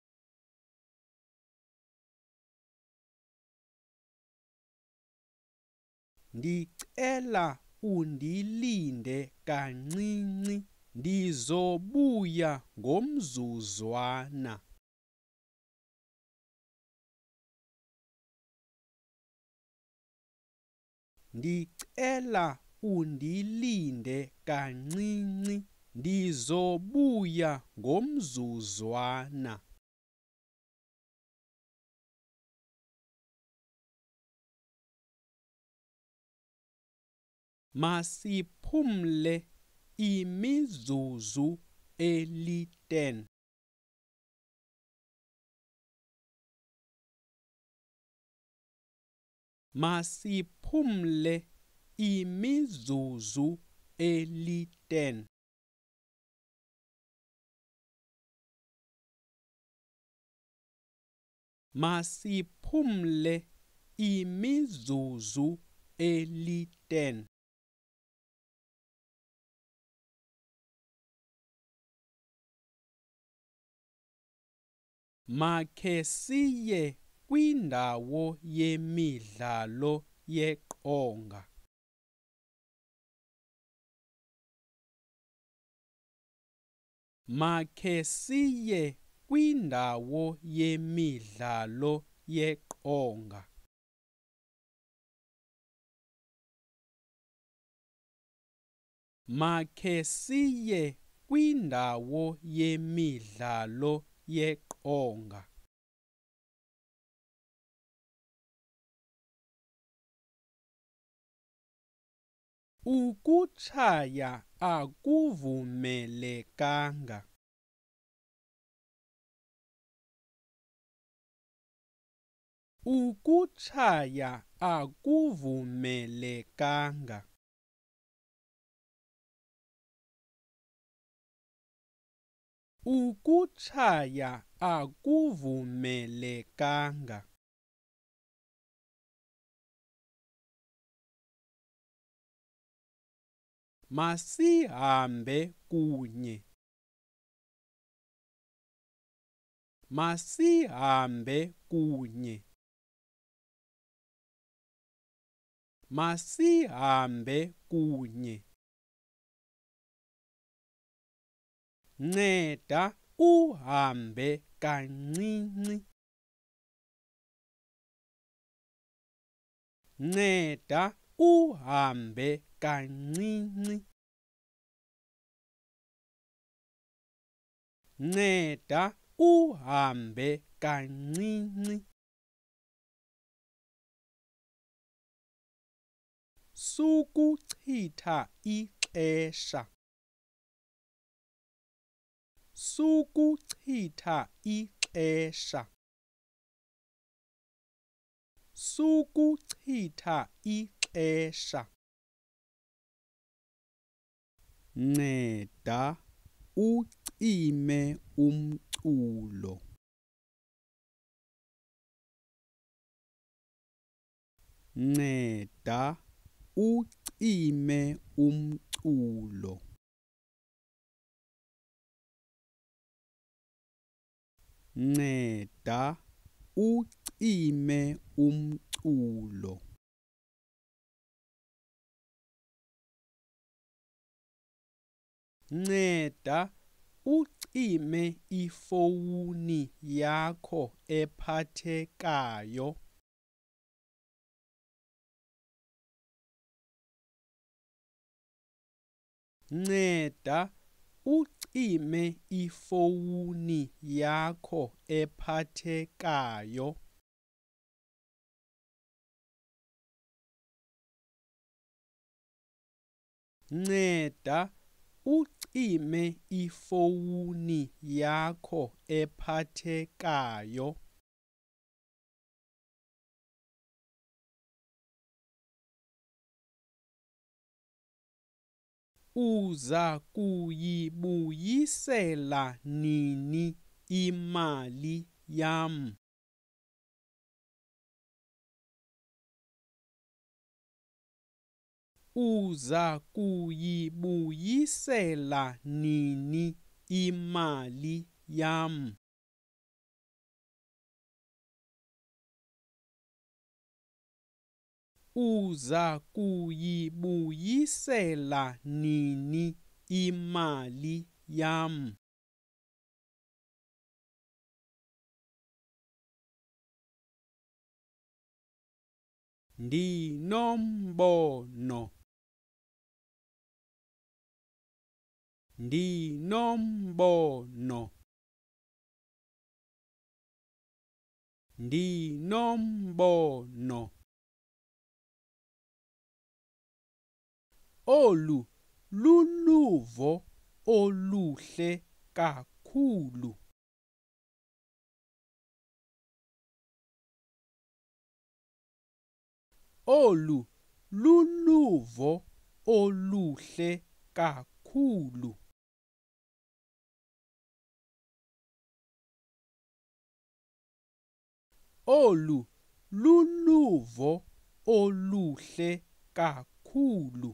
Ndicela undilinde kancinci, ndizobuya ngomzuzwana. Ndicela undilinde kancinci, ndizobuya ngomzuzwana. Masiphumle imizuzu eli-ten. Masiphumle imizuzu eli-ten. Masiphumle imizuzu eli-ten. Makhe siye kwindawo yemidlalo yeqonga. Makhe siye kwindawo yemidlalo yeqonga. Makhe siye kwindawo yemidlalo yeqonga. Ukutshaya akuvumelekanga. Ukutshaya akuvumelekanga. Ukutshaya akuvumelekanga. Masihambe kunye. Masihambe kunye. Masihambe kunye. Nceda uhambe kancinci. Nceda uhambe kancinci. Nceda uhambe kancinci. Sukuchitha ixesha. Sukuchitha ixesha. Sukuchitha ixesha. ixesha. Nceda ucime umculo. Nceda ucime umculo. Nceda ucime umculo. Nceda ucime ifowuni yakho ephathekayo. Nceda ucime ifowuni yakho ephathekayo. Nceda ucime ifowuni yakho ephathekayo. Uza kuyibuyisela nini imali yam? Uza kuyibuyisela nini imali yam? Uza kuyibuyisela nini imali yam? Ndinombono. Ndinombono. Ndinombono. Olu luluvo oluhle kakhulu. Olu luluvo oluhle kakhulu. Olu luluvo oluhle kakhulu.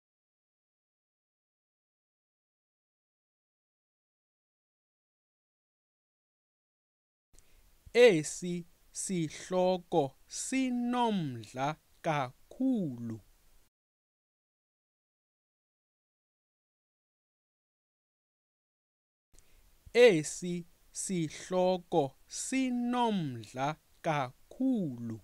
Esi sihloko sinomdla kakhulu. Esi sihloko sinomdla kakhulu.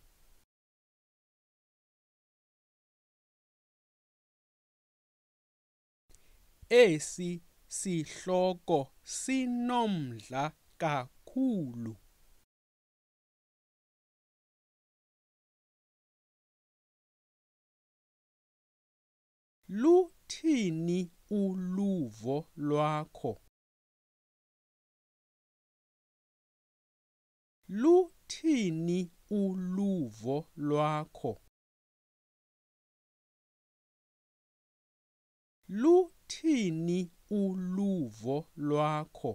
Esi sihloko sinomdla kakhulu. Luthini uluvo lwakho? Luthini uluvo lwakho? Luthini uluvo lwakho?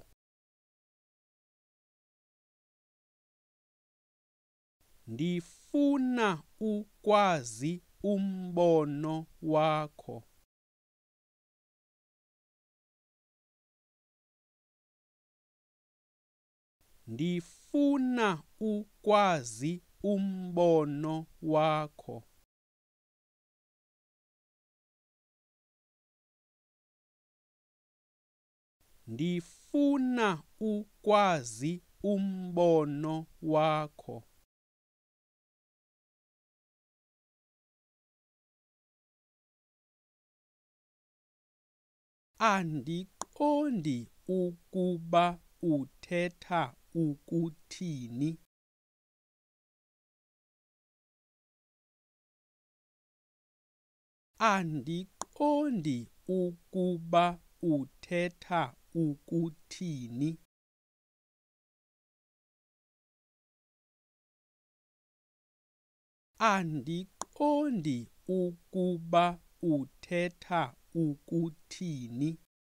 Ndifuna ukwazi umbono wakho. Ndifuna ukwazi umbono wakho. Ndifuna ukwazi umbono wakho. Andiqondi ukuba uthetha ukuthini. Andiqondi ukuba uthetha ukuthini. Andiqondi ukuba uthetha ukuthini.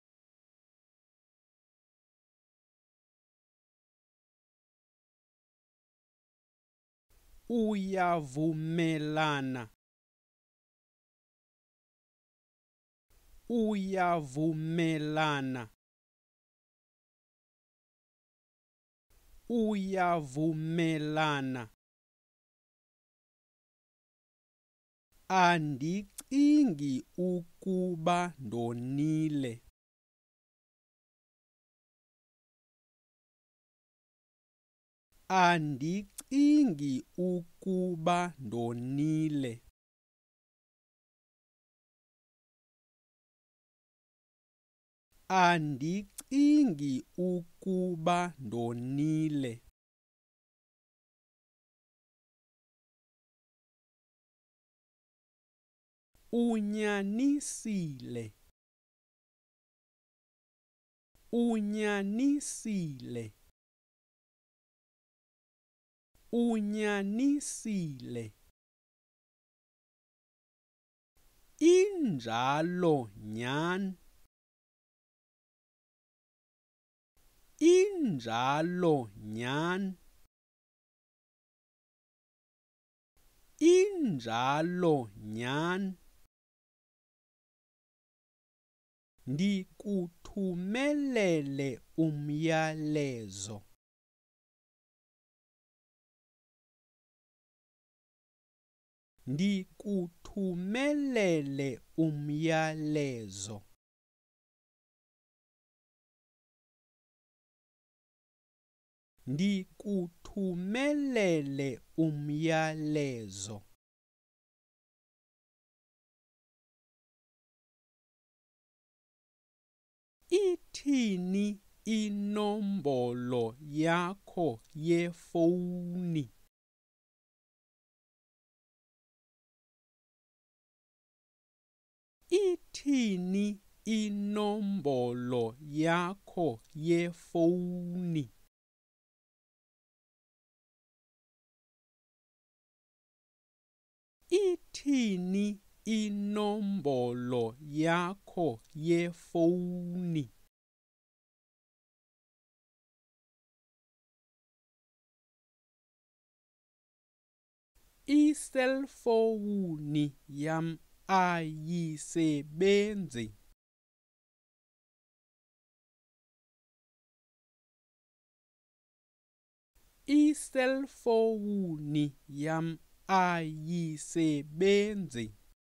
Uyavumelana. Uyavumelana. Uyavumelana. Andicingi ukuba ndonile. Andicingi ukuba ndonile. Andicingi ukuba ndonile. Unyanisile. Unyanisile. Unyanisile. Injalo nyhani. Injalo nyhani. Injalo nyhani. Ndikuthumelele umyalezo. Ndikuthumelele umyalezo. Ndikuthumelele umyalezo. Ithini inombolo yakho yefowuni? Ithini inombolo yakho yefowuni? Ithini inombolo yakho yefowuni? Iselfowuni yam ayisebenzi. Iselfowuni yam ayisebenzi.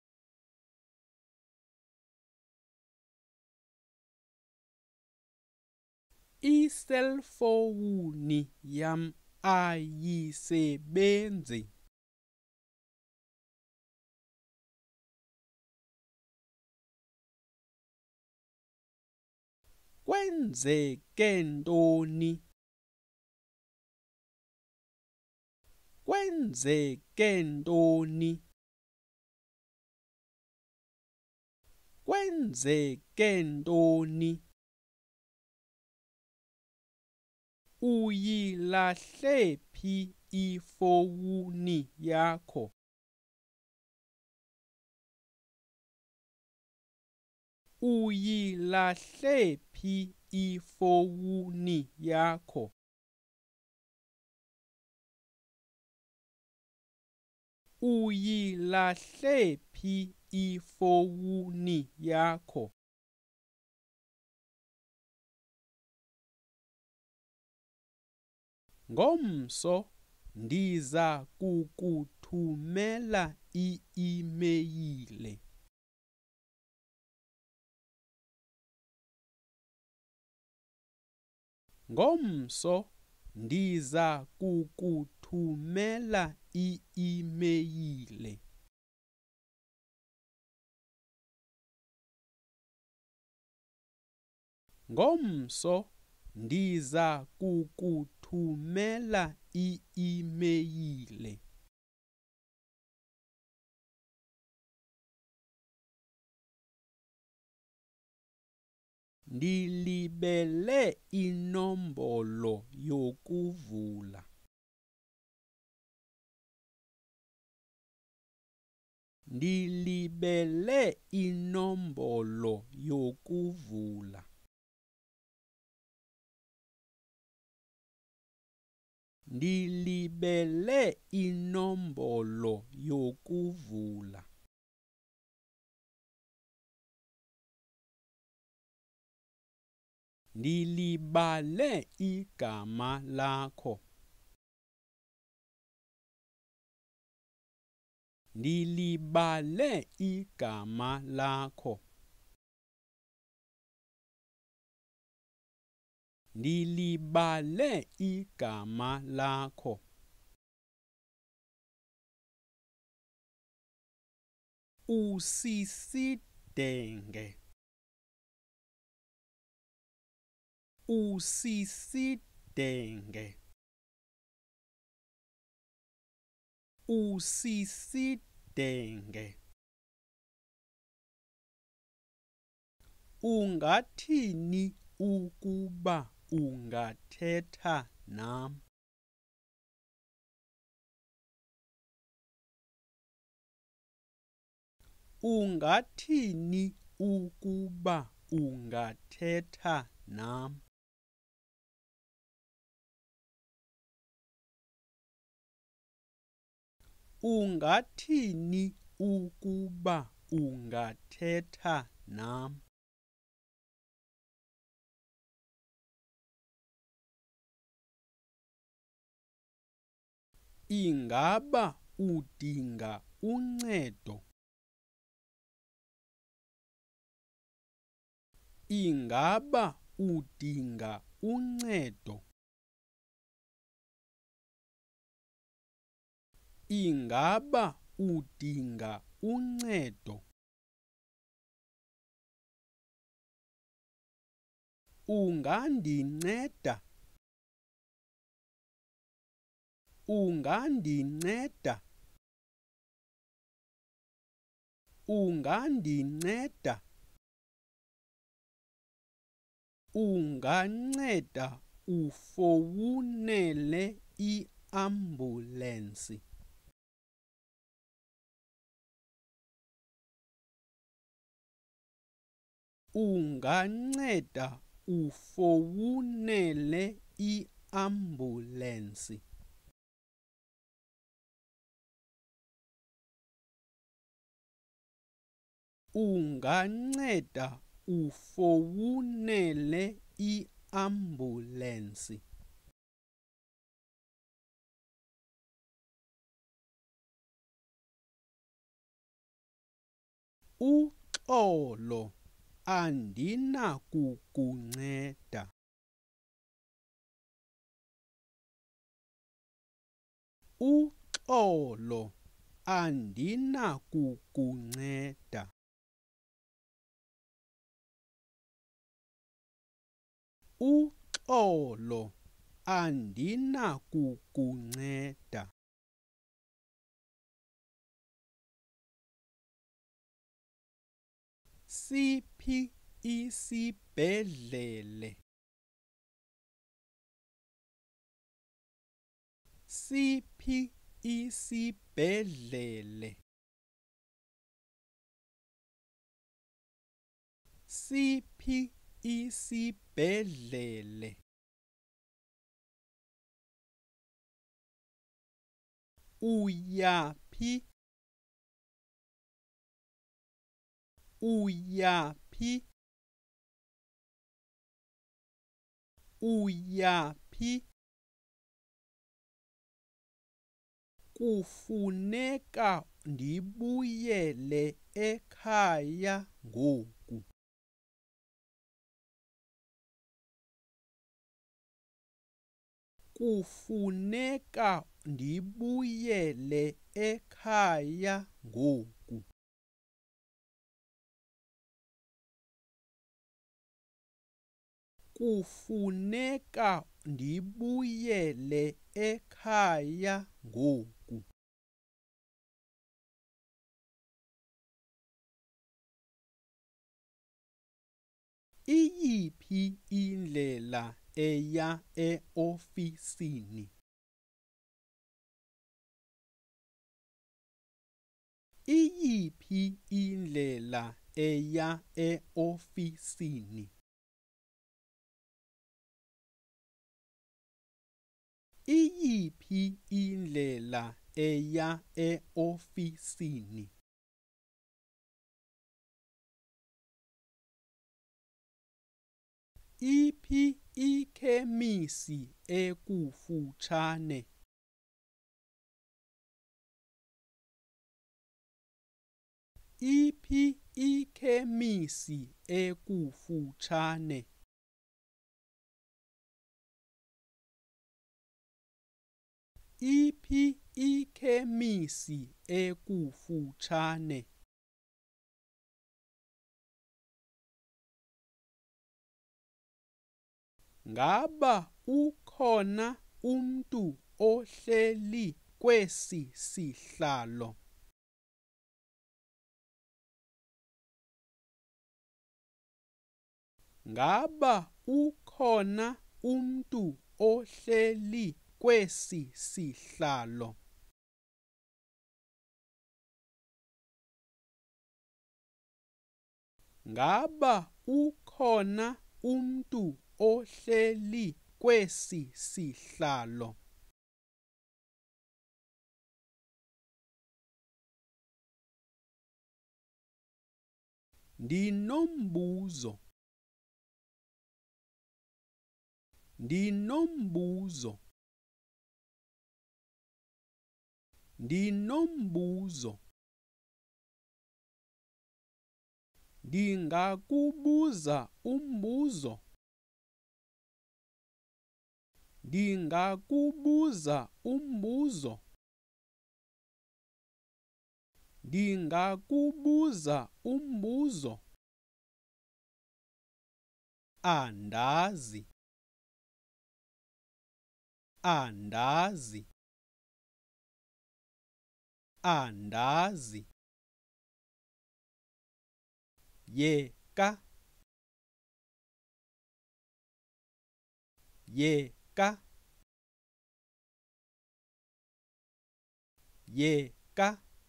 Iselfowuni yam ayisebenzi. Kwenzeke ntoni? Kwenzeke ntoni? Kwenzeke ntoni? Uyilahle phi ifowuni yakho? Uyilahle phi ifowuni yakho? Uyilahle phi ifowuni yakho? Ngomso ndiza kukuthumela i-imeyile. Ngomso ndiza kukuthumela i-imeyile. Ngomso ndiza kukuthumela i-imeyile. Ndilibele inombolo yokuvula. Ndilibele inombolo yokuvula. Ndilibele inombolo yokuvula. Ndilibale igama lakho. Ndilibale igama lakho. Ndilibale igama lakho. Usisidenge. Usisidenge. Usisidenge. Ungathini ukuba ungathetha nam? Ungathini ukuba ungathetha nam? Ungathini ukuba ungathetha nam? Ingaba udinga uncedo? Ingaba udinga uncedo? Ingaba udinga uncedo? Ungandinceda? Ungandinceda? Ungandinceda? Unganceda ufowunele i-ambulensi? Unganceda ufowunele i-ambulensi? Unganceda ufowunele i-ambulensi? Uxolo, andinakukunceda. Uxolo, andinakukunceda. Uxolo, andinakukunceda. Siphi isibhedlele? Siphi isibhedlele? Siphi isibhedlele? Uyaphi? Uyaphi? Uyaphi? Kufuneka ndibuyele ekhaya ngoku. Kufuneka ndibuyele ekhaya ngoku. Kufuneka ndibuyele ekhaya ngoku. Iyiphi indlela eya e-ofisini? Iyiphi indlela eya e-ofisini? Iyiphi indlela eya e-ofisini? Iphi ikhemisi ekufutshane? Iphi ikhemisi ekufutshane? Iphi ikhemisi ekufutshane? Ngaba ukhona umntu ohleli kwesi sihlalo? Ngaba ukhona umntu ohleli kwesi sihlalo? Ngaba ukhona umntu ohleli kwesi sihlalo? Ndinombuzo. Ndinombuzo. Ndinombuzo. Ndingakubuza umbuzo? Ndingakubuza umbuzo? Ndingakubuza umbuzo? Andazi. Andazi. Andazi. Yeka. Yeka. Yeka.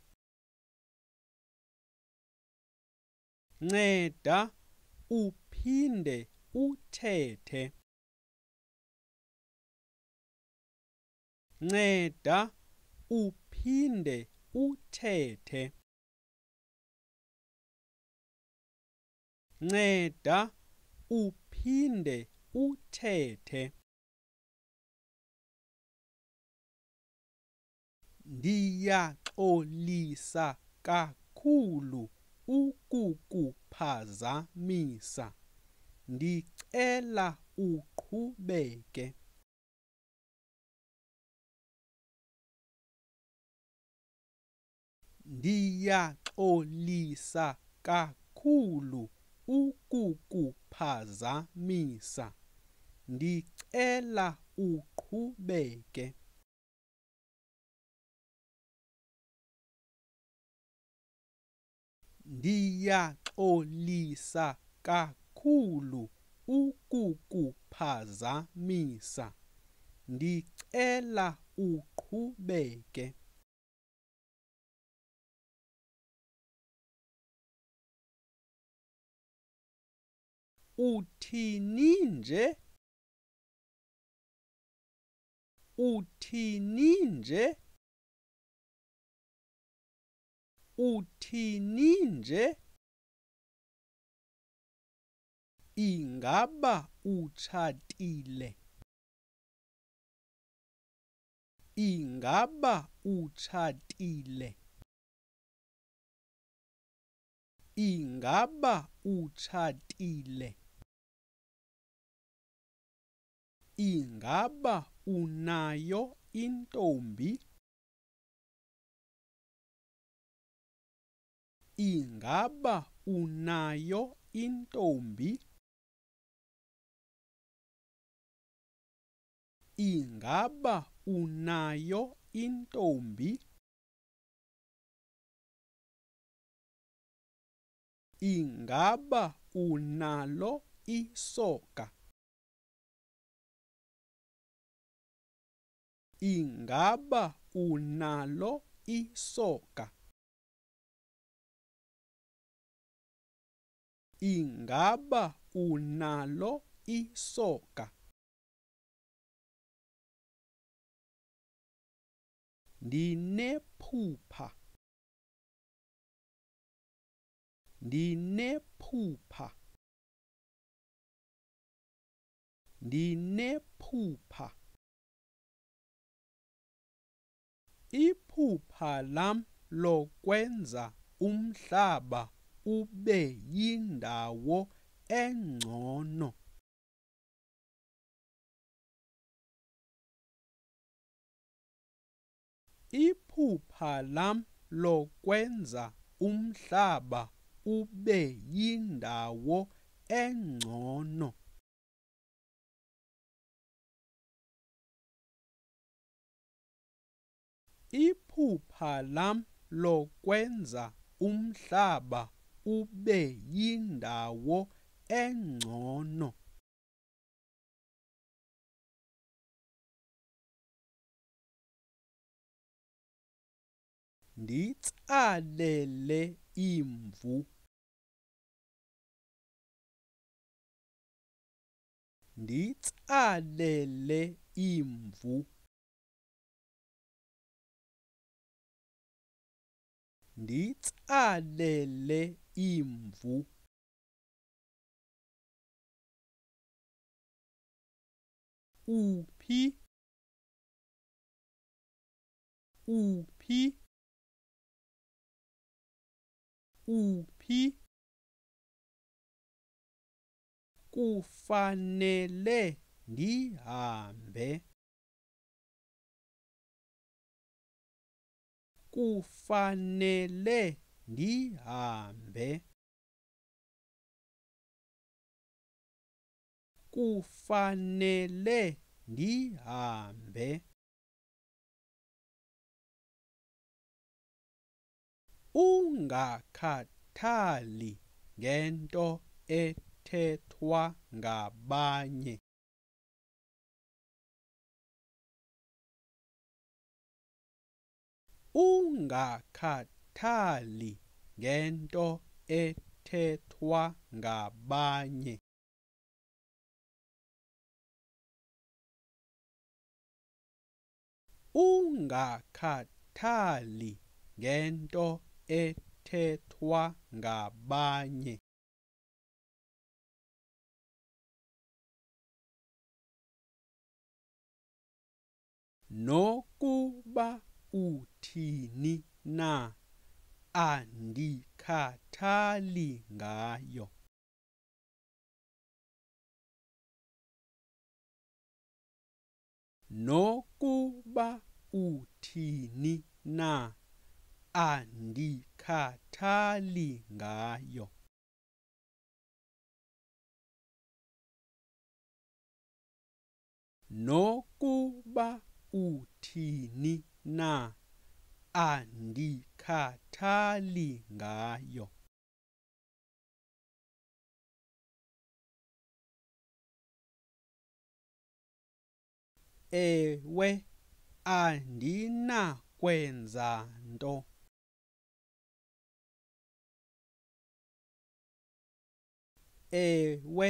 Nceda uphinde uthethe. Nceda uphinde uthethe. Nceda uphinde uthethe. Ndiyaxolisa kakhulu ukukuphazamisa. Ndicela uqhubeke. Ndiyaxolisa kakhulu ukukuphazamisa. Ndicela uqhubeke. Ndiyaxolisa kakhulu ukukuphazamisa. Ndicela uqhubeke. Uthini nje? Uthini nje? Uthini nje? Ingaba utshatile? Ingaba utshatile? Ingaba utshatile? Ingaba unayo intombi? Ingaba unayo intombi? Ingaba unayo intombi? Ingaba unalo isoka? Ingaba unalo isoka? Ingaba unalo isoka? Ndinephupha. Ndinephupha. Ndinephupha. Iphupha lam lokwenza umhlaba ube yindawo engcono. Iphupha lam lokwenza umhlaba ube yindawo engcono. Iphupha lam lokwenza umhlaba ube yindawo engcono. Nditsalele imvu. Nditsalele imvu. Nditsalele imvu. Uphi? Uphi? Uphi? Kufanele ndihambe. Kufanele ndihambe. Kufanele ndihambe. Ungakhathali ngento ethethwa ngabanye. Ungakhathali ngento ethethwa ngabanye. Ungakhathali ngento ethethwa ngabanye. Nokuba uthini na, andikhathali ngayo. Nokuba uthini na, andikhathali ngayo. Nokuba uthini na, andikhathali ngayo. Ewe, andinakwenza nto. Ewe,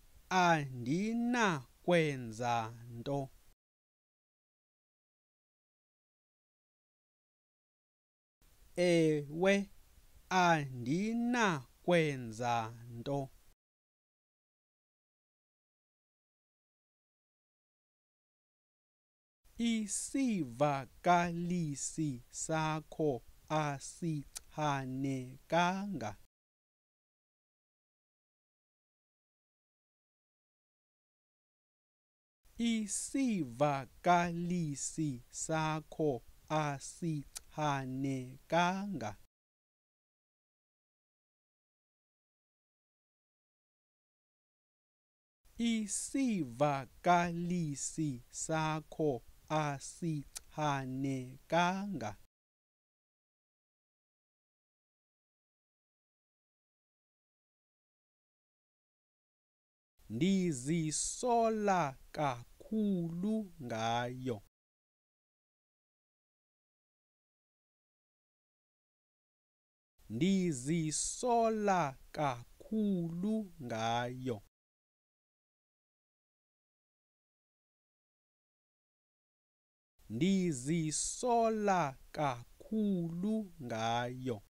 andinakwenza nto. Ewe, andinakwenza nto. Isivakalisi sakho asichanekanga. Isivakalisi sakho asichanekanga. Isivakalisi sakho asichanekanga. Ndizisola kakhulu ngayo. Ndizisola kakhulu. kakhulu ngayo. Ndizisola kakhulu ngayo.